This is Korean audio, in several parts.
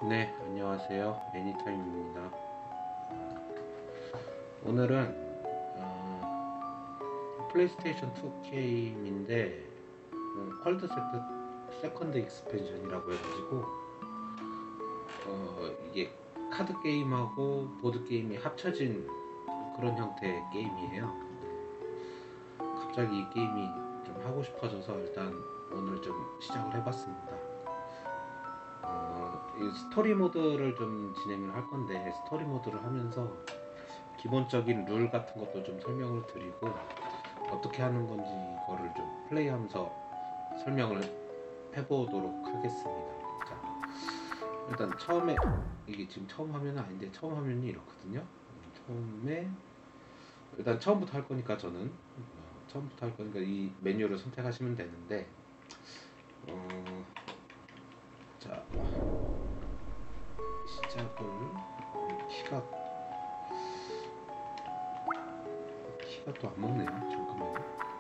네, 안녕하세요. 애니타임입니다. 오늘은 플레이스테이션 2 게임인데 퀄드 세컨드 익스펜션이라고 해가지고 이게 카드 게임하고 보드 게임이 합쳐진 그런 형태의 게임이에요. 갑자기 이 게임이 좀 하고 싶어져서 일단 오늘 좀 시작을 해봤습니다. 이 스토리 모드를 좀 진행을 할 건데, 스토리 모드를 하면서 기본적인 룰 같은 것도 좀 설명을 드리고 어떻게 하는 건지 이거를 좀 플레이하면서 설명을 해보도록 하겠습니다. 자, 일단 처음에 이게 지금 처음 화면은 아닌데 처음 화면이 이렇거든요. 처음에 일단 처음부터 할 거니까 저는 처음부터 할 거니까 이 메뉴를 선택하시면 되는데 자, 시작을 키가 또 안 먹네요. 잠깐만요.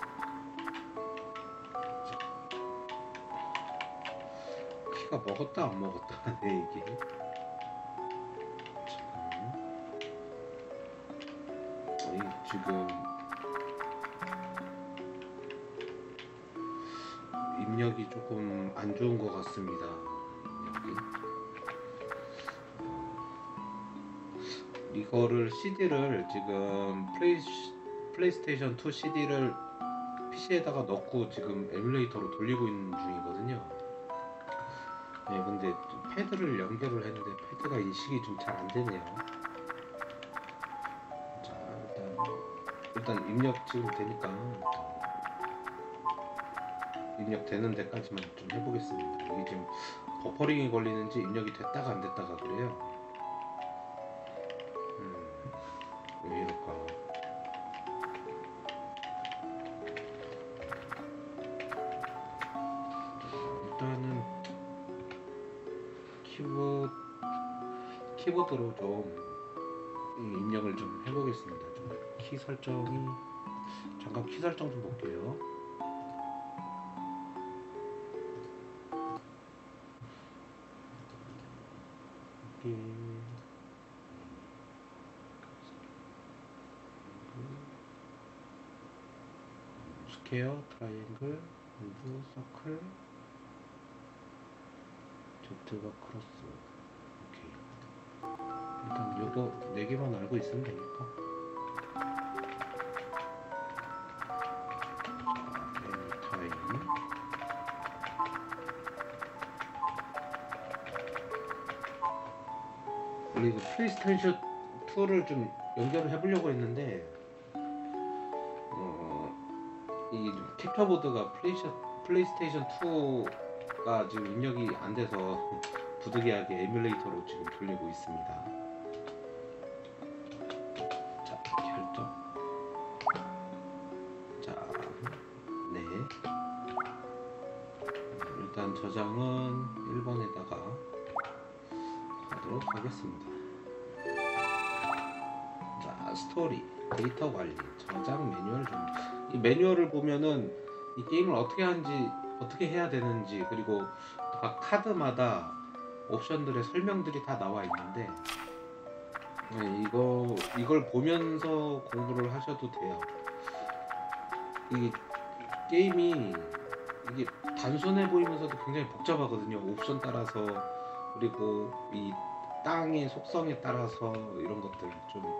키가 먹었다 안 먹었다 하네 이게. 잠깐만요. 지금 입력이 조금 안 좋은 것 같습니다. 입력이. 이거를 CD를 지금 플레이스테이션 2 CD를 PC에다가 넣고 지금 에뮬레이터로 돌리고 있는 중이거든요. 네, 근데 패드를 연결을 했는데 패드가 인식이 좀 잘 안 되네요. 자, 일단 입력 지금 되니까 입력되는 데까지만 좀 해보겠습니다. 이게 지금 버퍼링이 걸리는지 입력이 됐다가 안 됐다가 그래요. 왜 이럴까? 일단은 키보드로 좀 입력을 좀 해보겠습니다. 좀 키 설정이 잠깐 키 설정 좀 볼게요. 스퀘어, 트라이앵글, 무브, 서클, Z가 크로스. 오케이. 일단 요거 4개만 알고 있으면 되니까. 타임. 원래 이거 플레이스테이션 2를 좀 연결을 해보려고 했는데 이 캡처보드가 플레이스테이션 2가 지금 입력이 안 돼서 부득이하게 에뮬레이터로 지금 돌리고 있습니다. 자, 결정. 자, 네. 일단 저장은 1번에다가 하도록 하겠습니다. 자, 스토리, 데이터 관리, 저장 매뉴얼 좀. 이 매뉴얼을 보면은 이 게임을 어떻게 하는지, 어떻게 해야 되는지, 그리고 각 카드마다 옵션들의 설명들이 다 나와 있는데 이걸 보면서 공부를 하셔도 돼요. 이 게임이 이게 단순해 보이면서도 굉장히 복잡하거든요. 옵션 따라서, 그리고 이 땅의 속성에 따라서 이런 것들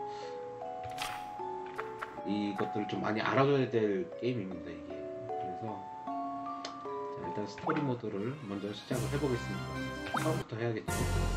이것들을 좀 많이 알아둬야 될 게임입니다 이게. 그래서 자, 일단 스토리 모드를 먼저 시작을 해보겠습니다. 처음부터 해야겠죠.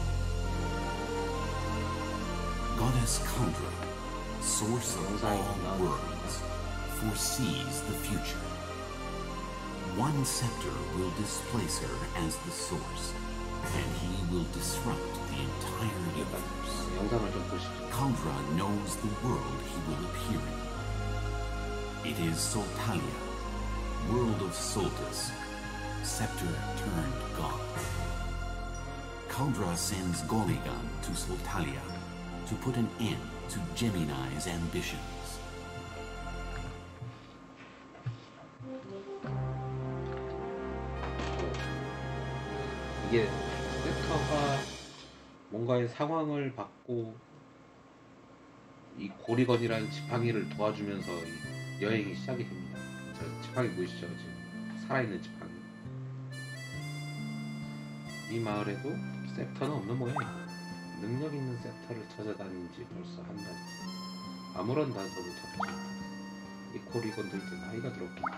Goddess Khandra, source of all worlds, foresees the future. One scepter will displace her as the source, and he will disrupt the entire universe. 영상을 좀 보시죠. Khandra knows the world he will appear in. It is Soltalia, world of Soltis, scepter turned god. Khandra sends Goligan to Soltalia to put an end to Gemini's ambitions. 이게 섹터가 뭔가의 상황을 받고 이 고리건이라는 지팡이를 도와주면서 이 여행이 시작이 됩니다. 저 지팡이 보이시죠? 지금 살아있는 지팡이. 이 마을에도 섹터는 없는 모양이에요. 능력 있는 섹터를 찾아다닌 지 벌써 한 달째. 아무런 단서도 잡히지 못하고 이 고리건들도 나이가 들었구나.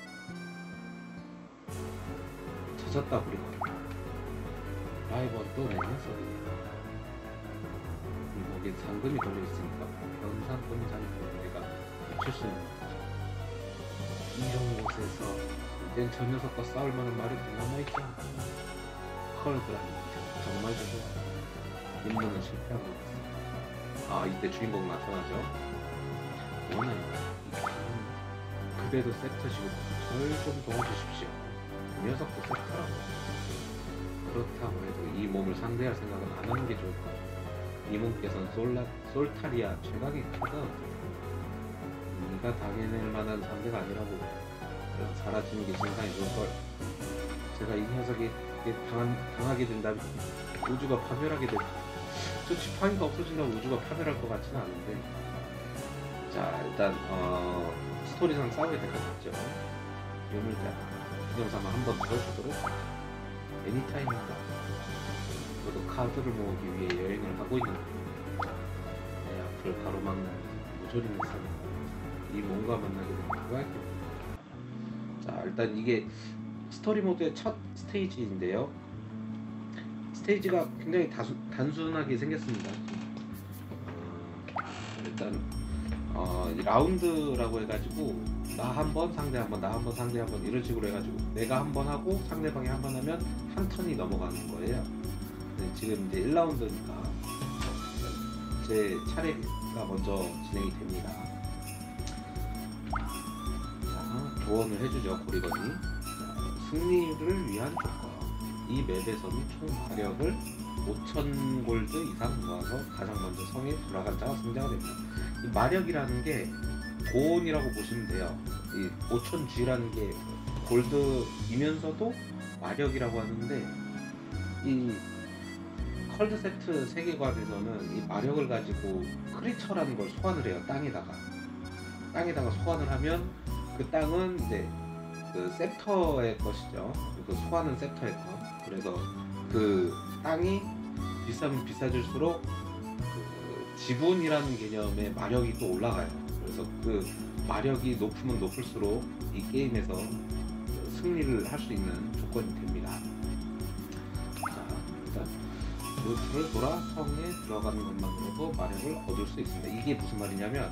찾았다 고리건. 라이벌 또 내년 소리네. 이 목에 상금이 걸려있으니까 변상금 잔금 내가 맞출 수 있는 거죠. 이런 곳에서 이젠 저 녀석과 싸울 만한 말이 남아있지 않고 컬드라니 정말 죄송합니다. 임무는 실패한 것 같습니다. 아, 이때 주인공 나타나죠. 너는 그대도 섹터시고 절 좀 도와주십시오. 그 녀석도 섹터라고. 그렇다고 해도 이 몸을 상대할 생각은 안 하는 게 좋을 거야. 이 몸께서는 솔타리아 최강의 카드거든. 네가 당해낼 만한 상대가 아니라고. 그래서 사라지는 게 진상이 좋을걸. 제가 이 녀석이 당하게 된다면 우주가 파멸하게 된다. 저 지팡이가 없어진다고 우주가 파멸할 것 같지는 않은데. 자, 일단 스토리상 싸워야 될 것 같죠. 유물자 기념삼아 한번 들어주도록 애니타임입니다. 저도 카드를 모으기 위해 여행을 하고 있는 거예요. 내 앞을 가로막는 무조리는 사람, 이 몸과 만나게 되면 누가 할게. 자, 일단 이게 스토리 모드의 첫 스테이지인데요. 스테이지가 굉장히 단순하게 생겼습니다. 일단 라운드라고 해가지고 나 한 번 상대 한 번, 나 한 번 상대 한 번 이런 식으로 해가지고 내가 한 번 하고 상대방이 한 번 하면 한 턴이 넘어가는 거예요. 지금 이제 1라운드니까 제 차례가 먼저 진행이 됩니다. 자, 조언을 해주죠 고리건이. 승리를 위한 조건. 이 맵에서는 총 마력을 5,000 골드 이상 모아서 가장 먼저 성에 돌아간 자가 승자가 됩니다. 이 마력이라는 게 고온이라고 보시면 돼요. 이 5000G라는 게 골드이면서도 마력이라고 하는데, 이 컬드 세트 세계관에서는 이 마력을 가지고 크리처라는 걸 소환을 해요. 땅에다가 소환을 하면 그 땅은 이제 그 셉터의 것이죠. 그 소환은 셉터의 것. 그래서 그 땅이 비싸면 비싸질수록 그 지분이라는 개념의 마력이 또 올라가요. 그래서 그 마력이 높으면 높을수록 이 게임에서 승리를 할 수 있는 조건이 됩니다. 자, 일단 루트를 돌아 성에 들어가는 것만으로도 마력을 얻을 수 있습니다. 이게 무슨 말이냐면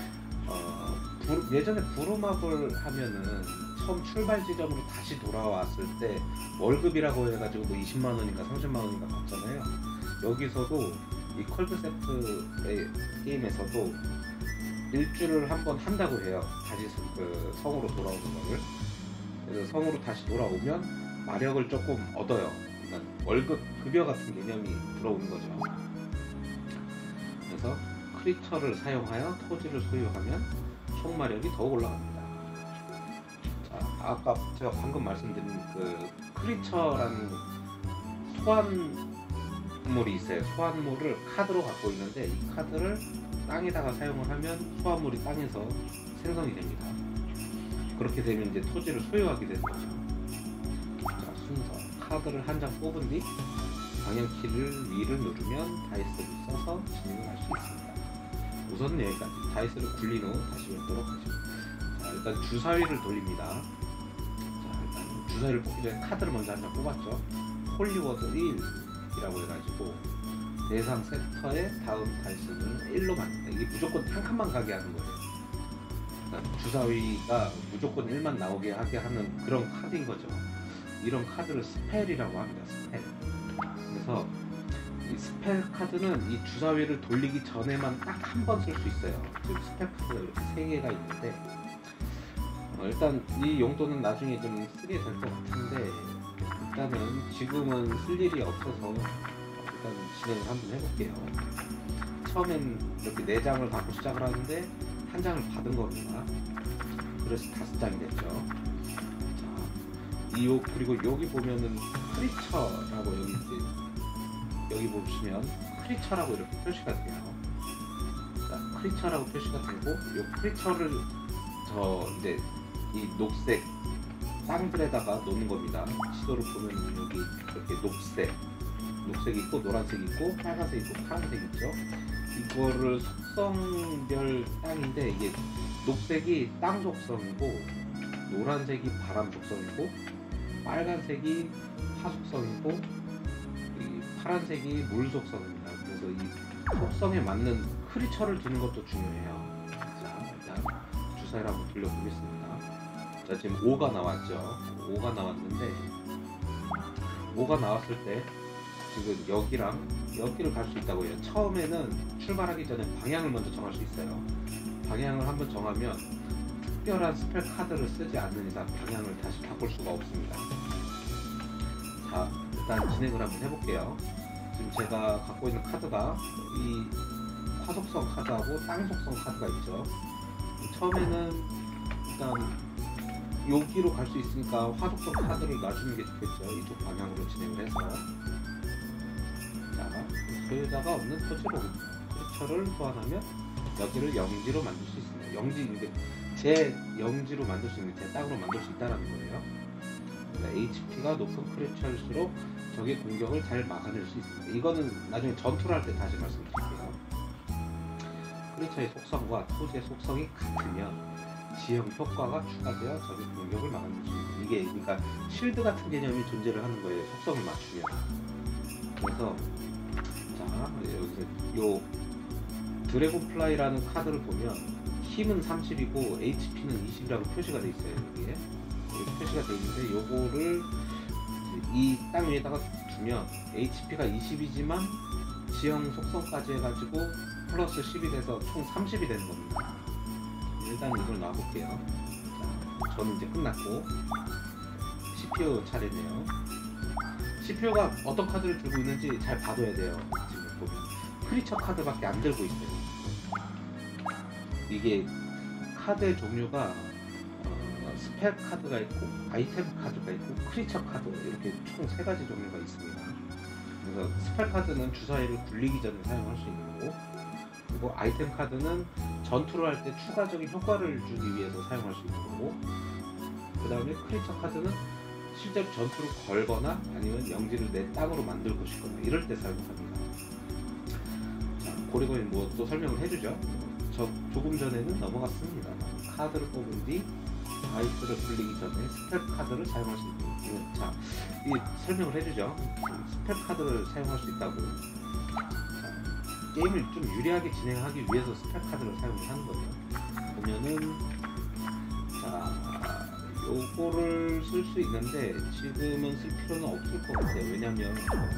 예전에 부루마블 하면은 처음 출발 지점으로 다시 돌아왔을 때 월급이라고 해가지고 뭐 20만원인가 30만원인가 받잖아요. 여기서도 이 컬드 세트의 게임에서도 일주를 한번 한다고 해요. 다시 그 성으로 돌아오는 거를. 그래서 성으로 다시 돌아오면 마력을 조금 얻어요. 그러니까 월급 급여 같은 개념이 들어오는 거죠. 그래서 크리처를 사용하여 토지를 소유하면 총 마력이 더욱 올라갑니다. 자, 아까 제가 방금 말씀드린 그 크리처라는 소환물이 있어요. 소환물을 카드로 갖고 있는데 이 카드를 땅에다가 사용을 하면 소환물이 땅에서 생성이 됩니다. 그렇게 되면 이제 토지를 소유하게 되는 거죠. 자, 순서. 카드를 한 장 뽑은 뒤 방향키를 위를 누르면 다이스를 써서 진행을 할 수 있습니다. 우선은 여기까지. 다이스를 굴린 후 다시 뵙도록 하죠. 자, 일단 주사위를 돌립니다. 자, 일단 주사위를 뽑기 전에 카드를 먼저 한 장 뽑았죠. 홀리워드 1이라고 해가지고 대상 섹터의 다음 다이스는 1로 만든다. 이게 무조건 한 칸만 가게 하는 거예요. 그러니까 주사위가 무조건 1만 나오게 하게 하는 그런 카드인 거죠. 이런 카드를 스펠이라고 합니다. 스펠. 그래서 이 스펠 카드는 이 주사위를 돌리기 전에만 딱 한 번 쓸 수 있어요. 지금 스펠 카드가 이렇게 3개가 있는데 일단 이 용도는 나중에 좀 쓰게 될 것 같은데 일단은 지금은 쓸 일이 없어서 일단 진행을 한번 해볼게요. 처음엔 이렇게 4장을 갖고 시작을 하는데 한 장을 받은 겁니다. 그래서 5장이 됐죠. 자, 그리고 여기 보면은 크리처라고 여기 이제 여기 보시면 크리처라고 이렇게 표시가 돼요. 자, 크리처라고 표시가 되고 이 크리처를 이제 이 녹색 땅들에다가 놓는 겁니다. 시도를 보면 여기 이렇게 녹색이 있고 노란색이 있고 빨간색 있고 파란색 있죠. 이거를 속성별 땅인데 이게 녹색이 땅 속성이고 노란색이 바람 속성이고 빨간색이 화 속성이고 이 파란색이 물 속성입니다. 그래서 이 속성에 맞는 크리처를 두는 것도 중요해요. 자, 일단 주사위를 한번 돌려보겠습니다. 자, 지금 5가 나왔죠. 5가 나왔는데 5가 나왔을 때 지금 여기랑 여기를 갈 수 있다고 해요. 처음에는 출발하기 전에 방향을 먼저 정할 수 있어요. 방향을 한번 정하면 특별한 스펠 카드를 쓰지 않는 이상 방향을 다시 바꿀 수가 없습니다. 자, 일단 진행을 한번 해볼게요. 지금 제가 갖고 있는 카드가 이 화속성 카드하고 땅속성 카드가 있죠. 처음에는 일단 여기로 갈 수 있으니까 화속성 카드를 놔주는 게 좋겠죠. 이쪽 방향으로 진행을 해서 자, 소유자가 없는 토지로 크리처를 소환하면 여기를 영지로 만들 수 있습니다. 영지, 제 영지로 만들 수 있는, 제 땅으로 만들 수 있다는 거예요. 그러니까 HP가 높은 크리처일수록 적의 공격을 잘 막아낼 수 있습니다. 이거는 나중에 전투를 할 때 다시 말씀드릴게요. 크리처의 속성과 토지의 속성이 같으면 지형 효과가 추가되어 적의 공격을 막아낼 수 있습니다. 이게 그러니까 실드 같은 개념이 존재를 하는 거예요. 속성을 맞추면. 그래서 자, 여기서 요 드래곤 플라이라는 카드를 보면 힘은 30이고 HP는 20이라고 표시가 돼 있어요. 여기에 이렇게 표시가 돼 있는데 요거를 이 땅 위에다가 두면 HP가 20이지만 지형 속성까지 해가지고 플러스 10이 돼서 총 30이 되는 겁니다. 일단 이걸 놔볼게요. 자, 저는 이제 끝났고 CPU 차례네요. CPU가 어떤 카드를 들고 있는지 잘 봐둬야 돼요. 지금 보면 크리처 카드밖에 안 들고 있어요. 이게 카드의 종류가 스펠 카드가 있고 아이템 카드가 있고 크리처 카드 이렇게 총 3가지 종류가 있습니다. 그래서 스펠 카드는 주사위를 굴리기 전에 사용할 수 있는 거고, 그리고 아이템 카드는 전투를 할 때 추가적인 효과를 주기 위해서 사용할 수 있는 거고, 그 다음에 크리처 카드는 실제로 전투를 걸거나 아니면 영지를 내 땅으로 만들고 싶거나 이럴 때 사용합니다. 자, 고리고리 뭐 또 설명을 해주죠. 저 조금 전에는 넘어갔습니다. 카드를 뽑은 뒤 아이스를 굴리기 전에 스펠 카드를 사용할 수 있는, 자, 이 설명을 해주죠. 스펠 카드를 사용할 수 있다고. 자, 게임을 좀 유리하게 진행하기 위해서 스펠 카드를 사용을 하는 거예요. 보면은 자, 요거를 쓸 수 있는데 지금은 쓸 필요는 없을 것 같아요. 왜냐면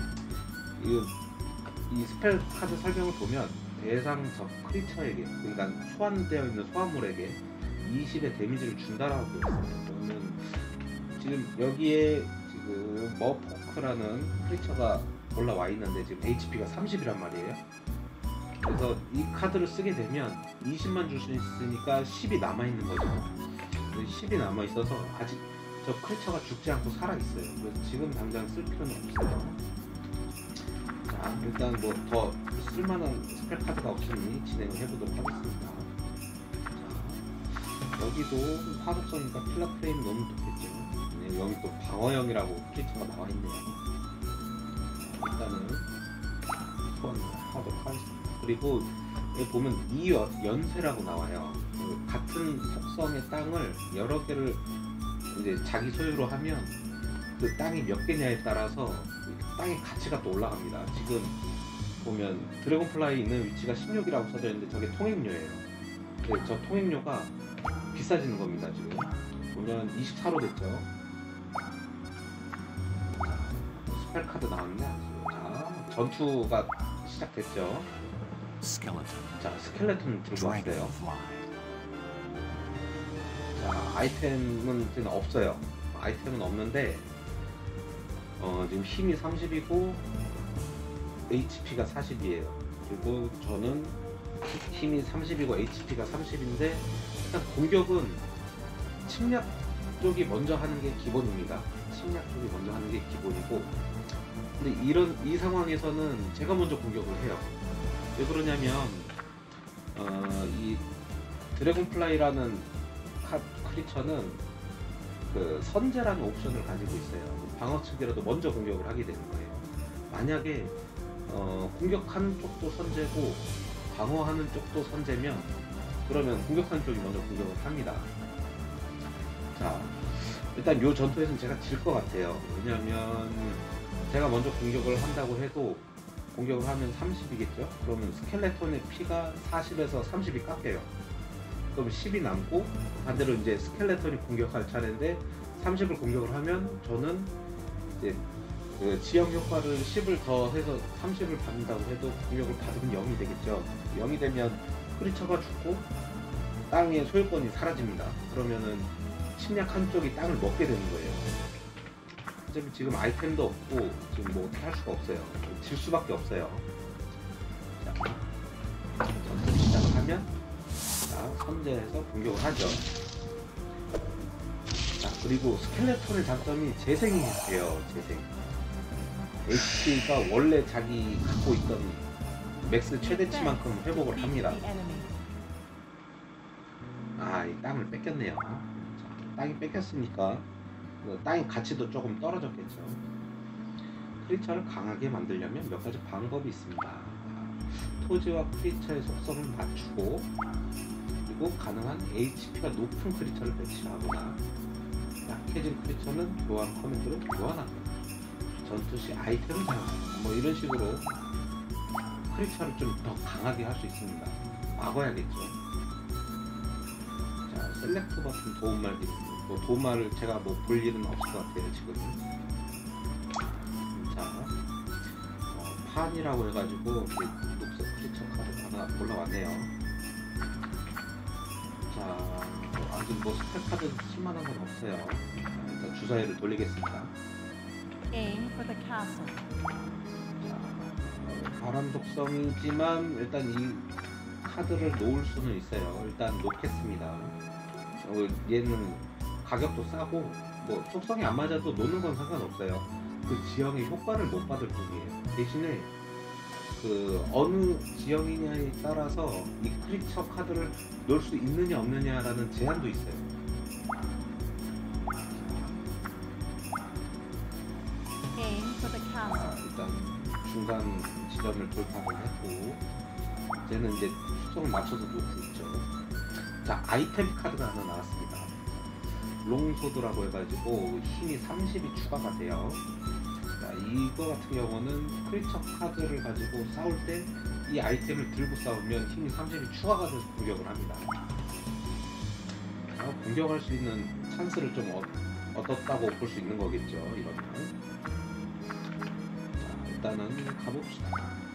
이 스펠 카드 설명을 보면 대상 적 크리처에게, 그러니까 소환되어 있는 소환물에게 20의 데미지를 준다라고 했어요. 그러면 지금 여기에 지금 머포크라는 크리처가 올라와 있는데 지금 HP가 30이란 말이에요. 그래서 이 카드를 쓰게 되면 20만 줄 수 있으니까 10이 남아있는 거죠. 10이 남아있어서 아직 저 크리처가 죽지 않고 살아있어요. 그래서 지금 당장 쓸 필요는 없어요. 자, 일단 뭐 더 쓸만한 스펠 카드가 없으니 진행을 해보도록 하겠습니다. 자, 여기도 화속성이니까 필라 프레임 너무 좋겠죠. 네, 여기 또 방어형이라고 크리처가 나와있네요. 일단은 소환을 하도록 하겠습니다. 그리고 여기 보면 이 연쇄라고 나와요. 같은 속성의 땅을 여러 개를 이제 자기 소유로 하면 그 땅이 몇 개냐에 따라서 땅의 가치가 또 올라갑니다. 지금 보면 드래곤플라이 있는 위치가 16이라고 써져 있는데 저게 통행료예요. 네, 저 통행료가 비싸지는 겁니다. 지금 보면 24로 됐죠. 스펠 카드 나왔네. 자, 전투가 시작됐죠. 자, 스켈레톤 들고 왔어요. 자, 아이템은 지금 없어요. 아이템은 없는데 지금 힘이 30이고 HP가 40이에요. 그리고 저는 힘이 30이고 HP가 30인데 일단 공격은 침략 쪽이 먼저 하는 게 기본입니다. 침략 쪽이 먼저 하는 게 기본이고, 근데 이 상황에서는 제가 먼저 공격을 해요. 왜 그러냐면 이 드래곤플라이라는 크리처는 그 선제라는 옵션을 가지고 있어요. 방어 측이라도 먼저 공격을 하게 되는 거예요. 만약에 공격하는 쪽도 선제고 방어하는 쪽도 선제면, 그러면 공격하는 쪽이 먼저 공격을 합니다. 자, 일단 요 전투에서는 제가 질 것 같아요. 왜냐면 제가 먼저 공격을 한다고 해도, 공격을 하면 30이겠죠? 그러면 스켈레톤의 피가 40에서 30이 깎여요. 그럼 10이 남고, 반대로 이제 스켈레톤이 공격할 차례인데 30을 공격을 하면 저는 이제 그 지형 효과를 10을 더해서 30을 받는다고 해도 공격을 받으면 0이 되겠죠. 0이 되면 크리처가 죽고 땅의 소유권이 사라집니다. 그러면은 침략 한쪽이 땅을 먹게 되는 거예요. 어차피 지금 아이템도 없고 지금 뭐 어떻게 할 수가 없어요. 질 수밖에 없어요. 자, 전투 시작을 하면, 자, 선제해서 공격을 하죠. 자, 그리고 스켈레톤의 장점이 재생이 돼요. 재생. HP가 원래 자기 갖고 있던 맥스 최대치만큼 회복을 합니다. 아, 이 땅을 뺏겼네요. 자, 땅이 뺏겼으니까 땅의 가치도 조금 떨어졌겠죠. 크리처를 강하게 만들려면 몇 가지 방법이 있습니다. 토지와 크리처의 속성을 맞추고, 그리고 가능한 HP가 높은 크리처를 배치하거나, 약해진 크리처는 교환 커맨드로 교환하거나, 전투 시 아이템을 사용하거나, 뭐 이런 식으로 크리처를 좀 더 강하게 할 수 있습니다. 막아야겠죠. 자, 셀렉트 버튼 도움말 기능. 뭐 도움말을 제가 뭐 볼 일은 없을 것 같아요, 지금. 자, 판이라고 해가지고 녹색 크리처 카드가 하나 올라왔네요. 자, 아직 뭐 스펙 카드 쓸만한 건 없어요. 자, 일단 주사위를 돌리겠습니다. Aim for the castle. 자, 바람 독성이지만 일단 이 카드를 놓을 수는 있어요. 일단 놓겠습니다. 얘는 가격도 싸고, 뭐 속성이 안 맞아도 놓는 건 상관없어요. 그 지형의 효과를 못 받을 뿐이에요. 대신에 그 어느 지형이냐에 따라서 이 크리처 카드를 놓을 수 있느냐 없느냐라는 제한도 있어요. Aim for the castle. 일단 중간 지점을 돌파를 했고, 이제는 이제 속성을 맞춰서 놓고 있죠. 자, 아이템 카드가 하나 나왔습니다. 롱소드라고 해가지고 힘이 30이 추가가 돼요. 자, 이거 같은 경우는 크리처 카드를 가지고 싸울 때 이 아이템을 들고 싸우면 힘이 30이 추가가 돼서 공격을 합니다. 자, 공격할 수 있는 찬스를 좀 얻었다고 볼 수 있는 거겠죠, 이러면. 자, 일단은 가봅시다.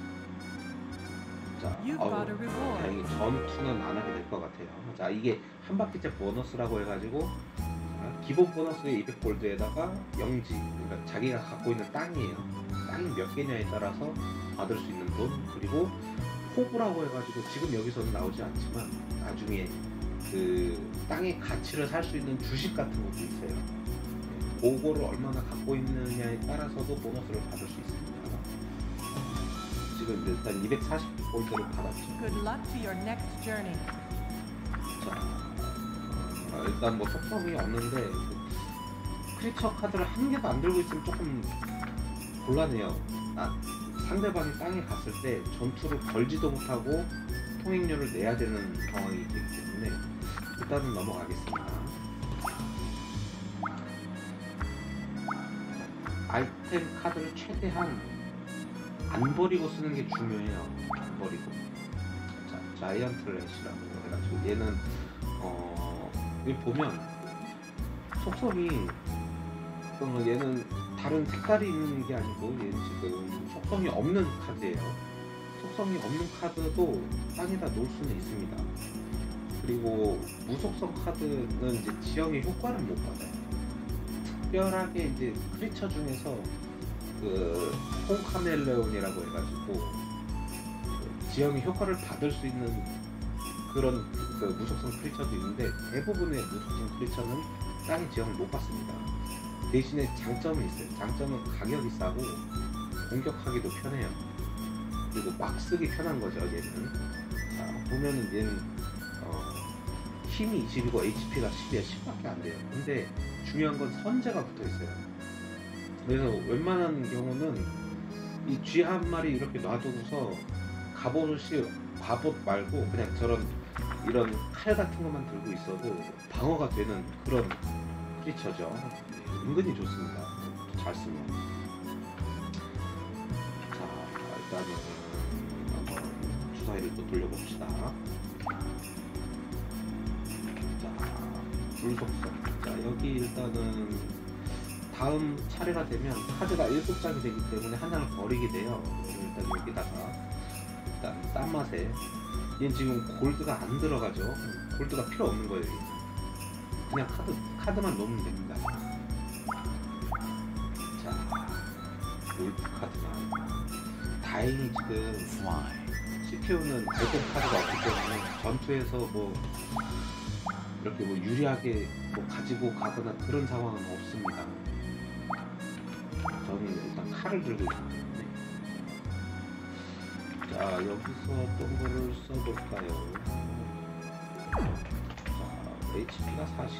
자, 다행히 전투는 안 하게 될 것 같아요. 자, 이게 한 바퀴째 보너스라고 해가지고, 기본 보너스의 200골드에다가 영지, 그러니까 자기가 갖고 있는 땅이에요. 땅이 몇 개냐에 따라서 받을 수 있는 돈, 그리고 호구라고 해가지고 지금 여기서는 나오지 않지만 나중에 그 땅의 가치를 살 수 있는 주식 같은 것도 있어요. 그거를 얼마나 갖고 있느냐에 따라서도 보너스를 받을 수 있습니다. 지금 일단 240골드를 받았죠. Good luck to your next journey. 자, 일단 뭐 속성이 없는데 크리처 카드를 한 개도 안 들고 있으면 조금 곤란해요. 상대방이 땅에 갔을 때 전투를 걸지도 못하고 통행료를 내야 되는 상황이 되기 때문에 일단은 넘어가겠습니다. 아이템 카드를 최대한 안 버리고 쓰는 게 중요해요. 안 버리고. 자, 자이언트 렛이라고 해가지고 얘는 여기 보면 속성이 얘는 다른 색깔이 있는 게 아니고 얘는 지금 속성이 없는 카드예요. 속성이 없는 카드도 땅에다 놓을 수는 있습니다. 그리고 무속성 카드는 이제 지형의 효과를 못 받아요. 특별하게 이제 크리처 중에서 그 콩카멜레온이라고 해가지고 그 지형의 효과를 받을 수 있는 그런 그 무속성 크리처도 있는데, 대부분의 무속성 크리처는 땅의 지형을 못 받습니다. 대신에 장점이 있어요. 장점은 가격이 싸고 공격하기도 편해요. 그리고 막 쓰기 편한 거죠. 얘는. 자, 보면은 얘는 힘이 20이고 HP가 10이야. 10밖에 안 돼요. 근데 중요한 건 선제가 붙어 있어요. 그래서 웬만한 경우는 이 쥐 한 마리 이렇게 놔두고서 갑옷 말고 그냥 저런 이런 칼 같은 것만 들고 있어도 방어가 되는 그런 크리처죠. 은근히 좋습니다. 잘 쓰면. 자, 일단은 한번 주사위를 또 돌려봅시다. 자, 불속성. 자, 여기 일단은 다음 차례가 되면 카드가 7장이 되기 때문에 한 장을 버리게 돼요. 일단 여기다가 일단 딴 맛에 얘는 지금 골드가 안 들어가죠. 골드가 필요 없는 거예요. 그냥 카드만 놓으면 됩니다. 자, 울프 카드만. 다행히 지금 Fly. CPU는 발동 카드가 없기 때문에 전투에서 뭐 이렇게 뭐 유리하게 뭐 가지고 가거나 그런 상황은 없습니다. 저는 일단 칼을 들고 있기 때문에. 자, 여기서 어떤 거를 써볼까요? 자, HP가 40,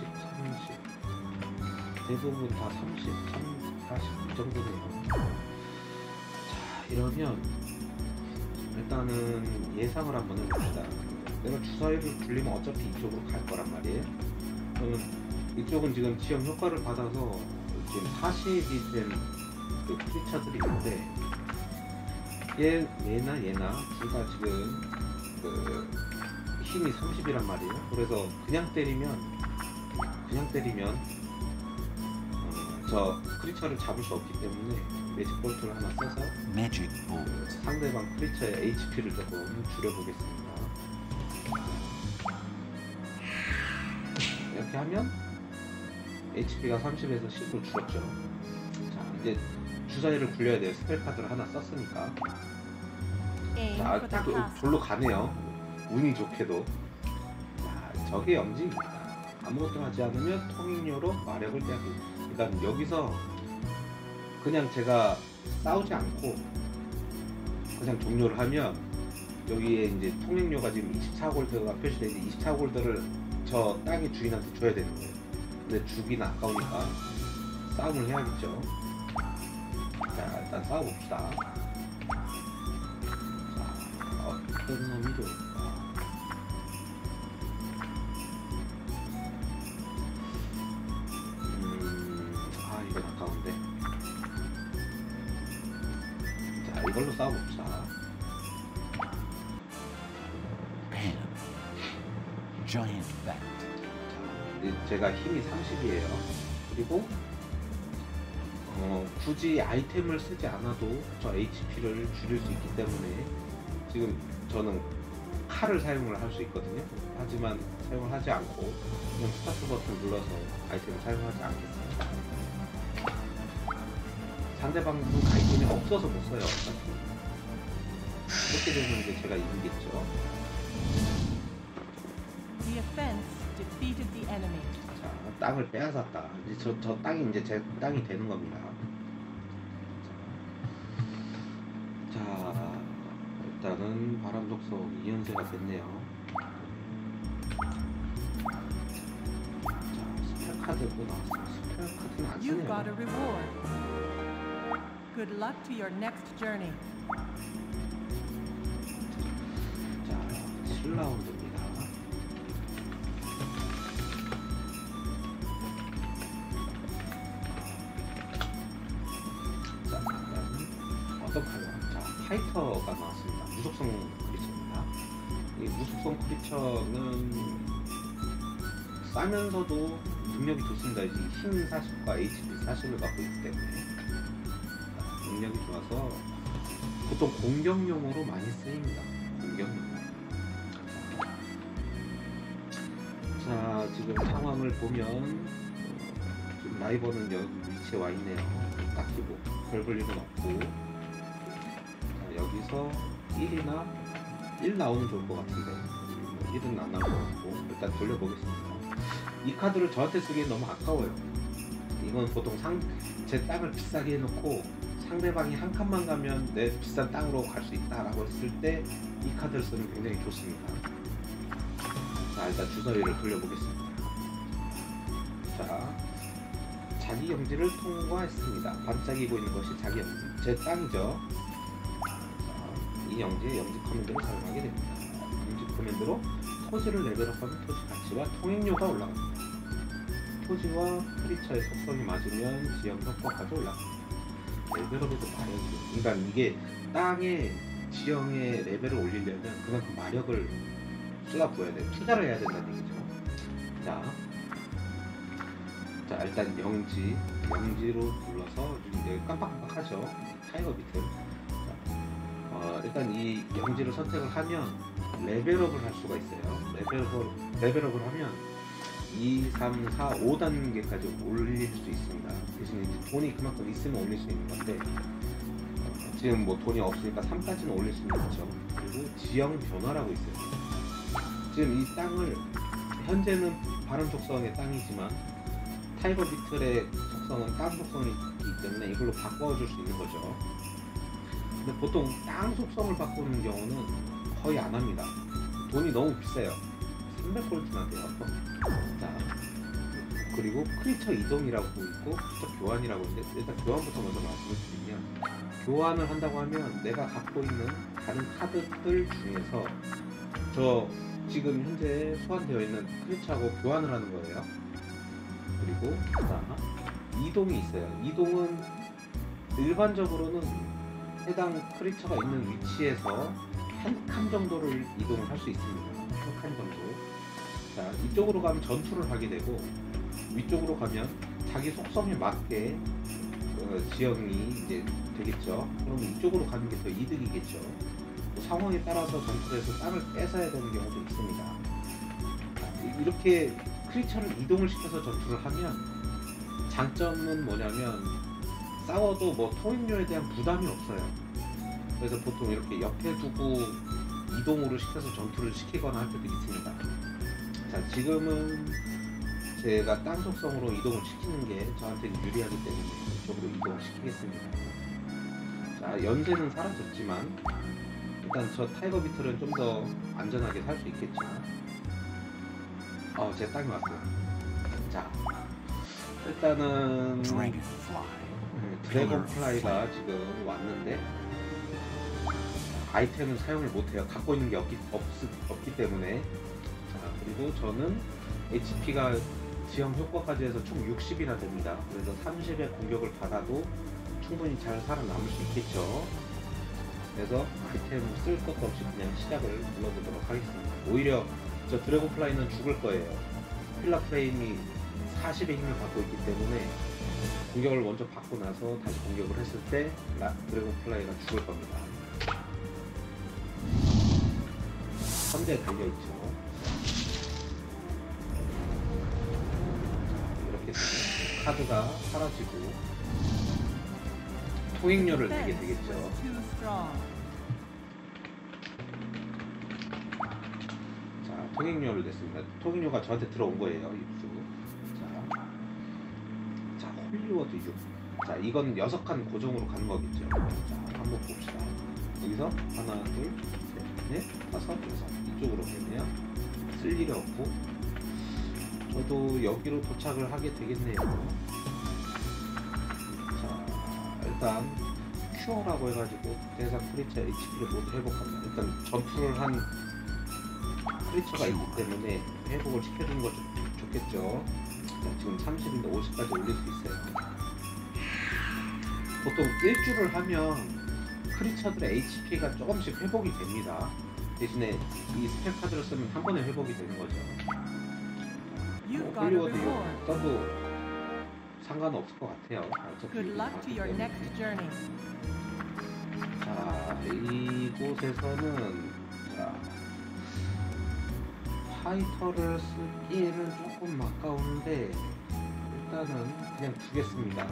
30 대부분 다 30, 40 이 정도네요. 자, 이러면 일단은 예상을 한번 해봅시다. 내가 주사위를 굴리면 어차피 이쪽으로 갈 거란 말이에요. 그러면 이쪽은 지금 지형 효과를 받아서 지금 40이 된 그 크리처들이 있는데 얘나 둘 다 지금 그 힘이 30이란 말이에요. 그래서 그냥 때리면 저 크리처를 잡을 수 없기 때문에 매직 볼트를 하나 써서 Magic bolt. 상대방 크리처의 HP를 조금 줄여보겠습니다. 이렇게 하면 HP가 30에서 10으로 줄었죠. 자, 이제 주사위를 굴려야 돼요. 스펠 카드를 하나 썼으니까. Aim 자, for 딱 the castle. 졸로 가네요. 운이 좋게도. 자, 저게 영지입니다. 아무것도 하지 않으면 통행료로 마력을 떼기. 그러니까 여기서 그냥 제가 싸우지 않고 그냥 종료를 하면 여기에 이제 통행료가 지금 24골드가 표시되어 있는데 24골드를 저 땅의 주인한테 줘야 되는 거예요. 근데 주기는 아까우니까 싸움을 해야겠죠. 자, 일단 싸워봅시다. 자, 어떤 놈이 좋을까? 이건 아까운데. 자, 이걸로 싸워봅시다. Pan. Giant bat. 자, 제가 힘이 30이에요. 그리고 굳이 아이템을 쓰지 않아도 저 HP를 줄일 수 있기 때문에 지금 저는 칼을 사용을 할 수 있거든요. 하지만 사용을 하지 않고 그냥 스타트 버튼 눌러서 아이템을 사용하지 않겠습니다. 상대방도 아이템이 없어서 못 써요. 어차피. 이렇게 되면 이제 제가 이기겠죠. The offense defeated the enemy. 자, 땅을 빼앗았다. 이제 저 땅이 이제 제 땅이 되는 겁니다. 자, 일단은 바람 속성 2연세가 됐네요. 자, 스펠 카드도 나왔어요. 스펠 카드는 안 You've got a 쓰네요. reward. Good luck to your next journey. 자, 7라운드입니다. 자, 일단은 어떤 카드가? 자, 파이터가 나왔습니다. 무속성 크리처입니다. 이 무속성 크리처는 싸면서도 능력이 좋습니다. 이제 힘 40과 HP 40을 갖고 있기 때문에 능력이 좋아서 보통 공격용으로 많이 쓰입니다. 공격용. 자, 지금 상황을 보면 지금 라이버는 여기 위치에 와 있네요. 딱히 뭐 별 볼 일은 없고. 자, 여기서 1 나오면 좋을 것 같은데 1은 안 나올 것 같고 일단 돌려보겠습니다. 이 카드를 저한테 쓰기엔 너무 아까워요. 이건 보통 제 땅을 비싸게 해놓고 상대방이 한 칸만 가면 내 비싼 땅으로 갈 수 있다라고 했을 때 이 카드를 쓰면 굉장히 좋습니다. 자, 일단 주사위를 돌려보겠습니다. 자, 자기 영지를 통과했습니다. 반짝이고 있는 것이 자기 영지, 제 땅이죠. 자, 이 영지에 영지 커맨드를 사용하게 됩니다. 영지 커맨드로 토지를 레벨업하면 토지 가치와 통행료가 올라갑니다. 토지와 크리처의 속성이 맞으면 지형 효과까지 올라갑니다. 레벨업에도 마력이죠. 그러니까 이게 땅의 지형의 레벨을 올리려면 그만큼 마력을 쏟아부어야 돼요. 투자를 해야 된다는 얘기죠. 자, 일단 영지로 눌러서 이제 깜빡깜빡하죠. 타이거 비틀. 일단 이 영지를 선택을 하면 레벨업을 할 수가 있어요. 레벨업을 하면 2, 3, 4, 5단계까지 올릴 수 있습니다. 대신 이제 돈이 그만큼 있으면 올릴 수 있는 건데 지금 뭐 돈이 없으니까 3까지는 올릴 수는 있죠. 그리고 지형 변화라고 있어요. 지금 이 땅을 현재는 발음 속성의 땅이지만 타이거 비틀의 속성은 땅 속성이 있기 때문에 이걸로 바꿔줄 수 있는 거죠. 근데 보통 땅 속성을 바꾸는 경우는 거의 안 합니다. 돈이 너무 비싸요. 300골드나 돼요. 자, 그리고 크리처 이동이라고 있고 크리처 교환이라고 있는데 일단 교환부터 먼저 말씀을 드리면 교환을 한다고 하면 내가 갖고 있는 다른 카드들 중에서 저 지금 현재 소환되어 있는 크리처하고 교환을 하는 거예요. 그리고 자, 이동이 있어요. 이동은 일반적으로는 해당 크리처가 있는 위치에서 한 칸 정도를 이동을 할 수 있습니다. 한 칸 정도. 자, 이쪽으로 가면 전투를 하게 되고 위쪽으로 가면 자기 속성에 맞게 지형이 이제 되겠죠. 그럼 이쪽으로 가는 게 더 이득이겠죠. 상황에 따라서 전투에서 땅을 뺏어야 되는 경우도 있습니다. 자, 이렇게 크리처를 이동을 시켜서 전투를 하면 장점은 뭐냐면 싸워도 뭐 통행료에 대한 부담이 없어요. 그래서 보통 이렇게 옆에 두고 이동으로 시켜서 전투를 시키거나 할 때도 있습니다. 자, 지금은 제가 땅 속성으로 이동을 시키는 게 저한테는 유리하기 때문에 이쪽으로 이동을 시키겠습니다. 자, 연재는 사라졌지만 일단 저 타이거 비틀은 좀 더 안전하게 살 수 있겠죠. 제 땅이 왔어요. 자, 일단은 드래곤플라이가 지금 왔는데 아이템은 사용을 못해요. 갖고 있는 게 없기 때문에. 자, 그리고 저는 HP가 지형 효과까지 해서 총 60이나 됩니다. 그래서 30의 공격을 받아도 충분히 잘 살아남을 수 있겠죠. 그래서 아이템 쓸 것도 없이 그냥 시작을 눌러보도록 하겠습니다. 오히려 저 드래곤플라이는 죽을 거예요. 필라 프레임이 40의 힘을 갖고 있기 때문에 공격을 먼저 받고 나서 다시 공격을 했을 때 드래곤플라이가 죽을 겁니다. 선대에 달려있죠. 이렇게 되면 카드가 사라지고 통행료를 내게 되겠죠. 자, 통행료를 냈습니다. 통행료가 저한테 들어온 거예요. 입수. 자, 홀리워드 6. 자, 이건 6칸 고정으로 가는 거겠죠. 자, 한번 봅시다. 여기서 하나, 둘, 셋, 넷, 다섯, 여섯. 이쪽으로 되네요. 쓸 일이 없고 저도 여기로 도착을 하게 되겠네요. 자, 일단 큐어라고 해가지고 대상 크리처 HP를 모두 회복합니다. 일단 전투를 한 크리처가 있기 때문에 회복을 시켜주는 거 좋겠죠. 자, 지금 30인데 50까지 올릴 수 있어요. 보통 일주를 하면 크리처들의 HP가 조금씩 회복이 됩니다. 대신에 이 스펠 카드를 쓰면 한 번에 회복이 되는 거죠. 홀리워드 써도 상관없을 것 같아요. Good luck to your next journey. 자, 이곳에서는 자, 파이터를 쓰기에는 조금 아까운데 일단은 그냥 주겠습니다.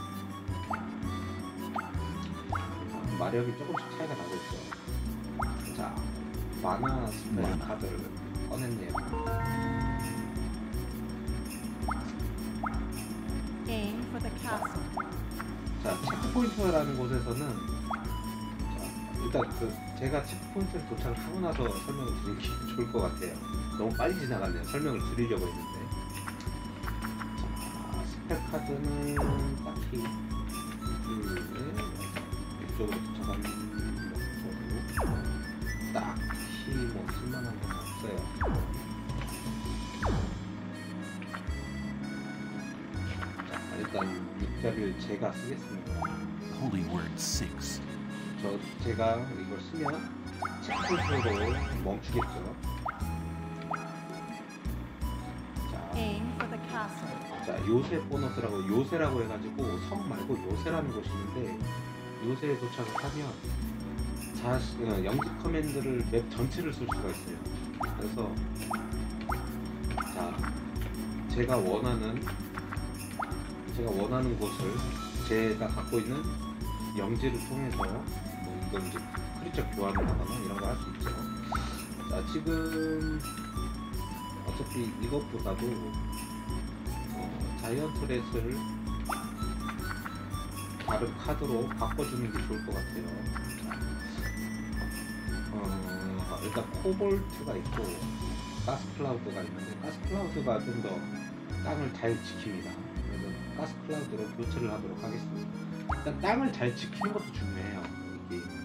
마력이 조금씩 차이가 나고 있죠. 자, 마나 스펠 카드를 꺼냈네요. Game castle. 자, 체크포인트라는 곳에서는 자, 일단 제가 체크포인트에 도착을 하고 나서 설명을 드리는 게 좋을 것 같아요. 너무 빨리 지나갔네요. 설명을 드리려고 했는데. 자, 스펙 카드는 딱히 이쪽으로 도착하는 거고 딱히 뭐 쓸만한 건 없어요. 자, 일단 육자를 제가 쓰겠습니다. Holy Word 6. 제가 이걸 쓰면 체크포인트로 멈추겠죠. 자, Aim for the castle. 자, 요새 보너스라고 요새라고 해가지고 성 말고 요새라는 곳이 있는데 요새에 도착을 하면 영지 커맨드를 맵 전체를 쓸 수가 있어요. 그래서 자, 제가 원하는 곳을 제가 갖고 있는 영지를 통해서 뭐 이건 이제 크리처 교환을 하거나 이런 거 할 수 있죠. 자, 지금 어차피 이것보다도 자이언트 렛을 다른 카드로 바꿔주는 게 좋을 것 같아요. 일단 코볼트가 있고 가스클라우드가 있는데 가스클라우드가 좀 더 땅을 잘 지킵니다. 그래서 가스클라우드로 교체를 하도록 하겠습니다. 일단 땅을 잘 지키는 것도 중요해요. 이 게임은.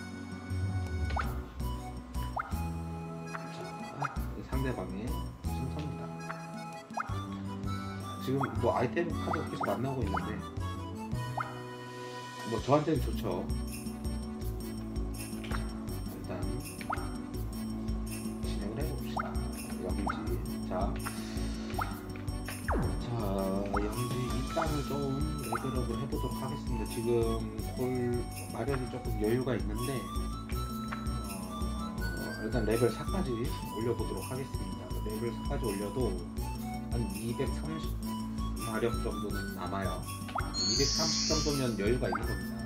자, 상대방의 순서입니다. 지금 뭐 아이템 카드가 계속 안 나오고 있는데 뭐 저한테는 좋죠. 일단 진행을 해봅시다. 영지. 자, 영지 이 땅을 좀 레벨업을 해보도록 하겠습니다. 지금 마련이 조금 여유가 있는데 일단 레벨 4까지 올려보도록 하겠습니다. 레벨 4까지 올려도 한 230 마력 정도는 남아요. 230 정도면 여유가 있는 겁니다.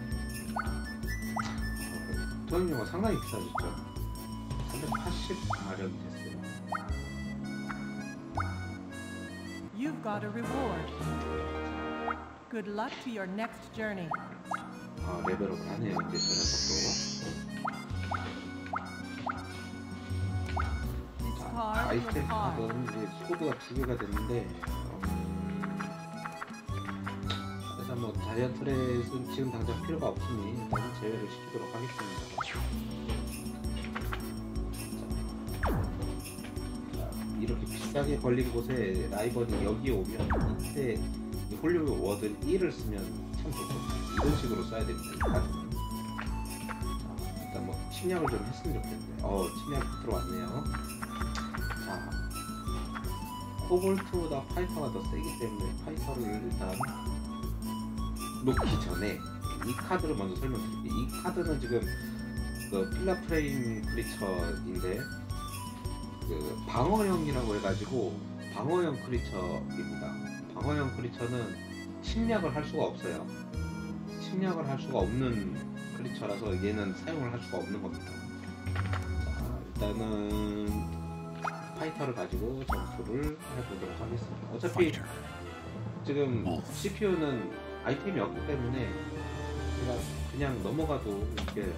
토형용어 상당히 비싸졌죠. 380 마력이 됐어요. You've got a reward. Good luck to your next journey. 레벨업을 하네요. 이제 저 녀석도. 자, 아이템 카드는 이제 코드가 2개가 됐는데 일단 뭐 자이언트렛은 지금 당장 필요가 없으니 일단 제외를 시키도록 하겠습니다. 자, 이렇게 비싸게 걸린 곳에 라이번이 여기 오면 이때 이 홀리우드 워드 1을 쓰면 참 좋거든요. 이런 식으로 써야 됩니다. 이 카드는. 자, 일단 뭐 침략을 좀 했으면 좋겠는데 침략 들어왔네요. 자, 코볼트보다 파이터가 더 세기 때문에 파이터를 일단 놓기 전에 이 카드를 먼저 설명드릴게요. 이 카드는 지금 그 필라 프레임 크리처인데 그 방어형이라고 해가지고 방어형 크리처입니다. 방어형 크리처는 침략을 할 수가 없어요. 침략을 할 수가 없는 크리처라서 얘는 사용을 할 수가 없는 겁니다. 자, 일단은 파이터를 가지고 전투를 해보도록 하겠습니다. 어차피 지금 CPU는 아이템이 없기 때문에 제가 그냥 넘어가도 이겨요.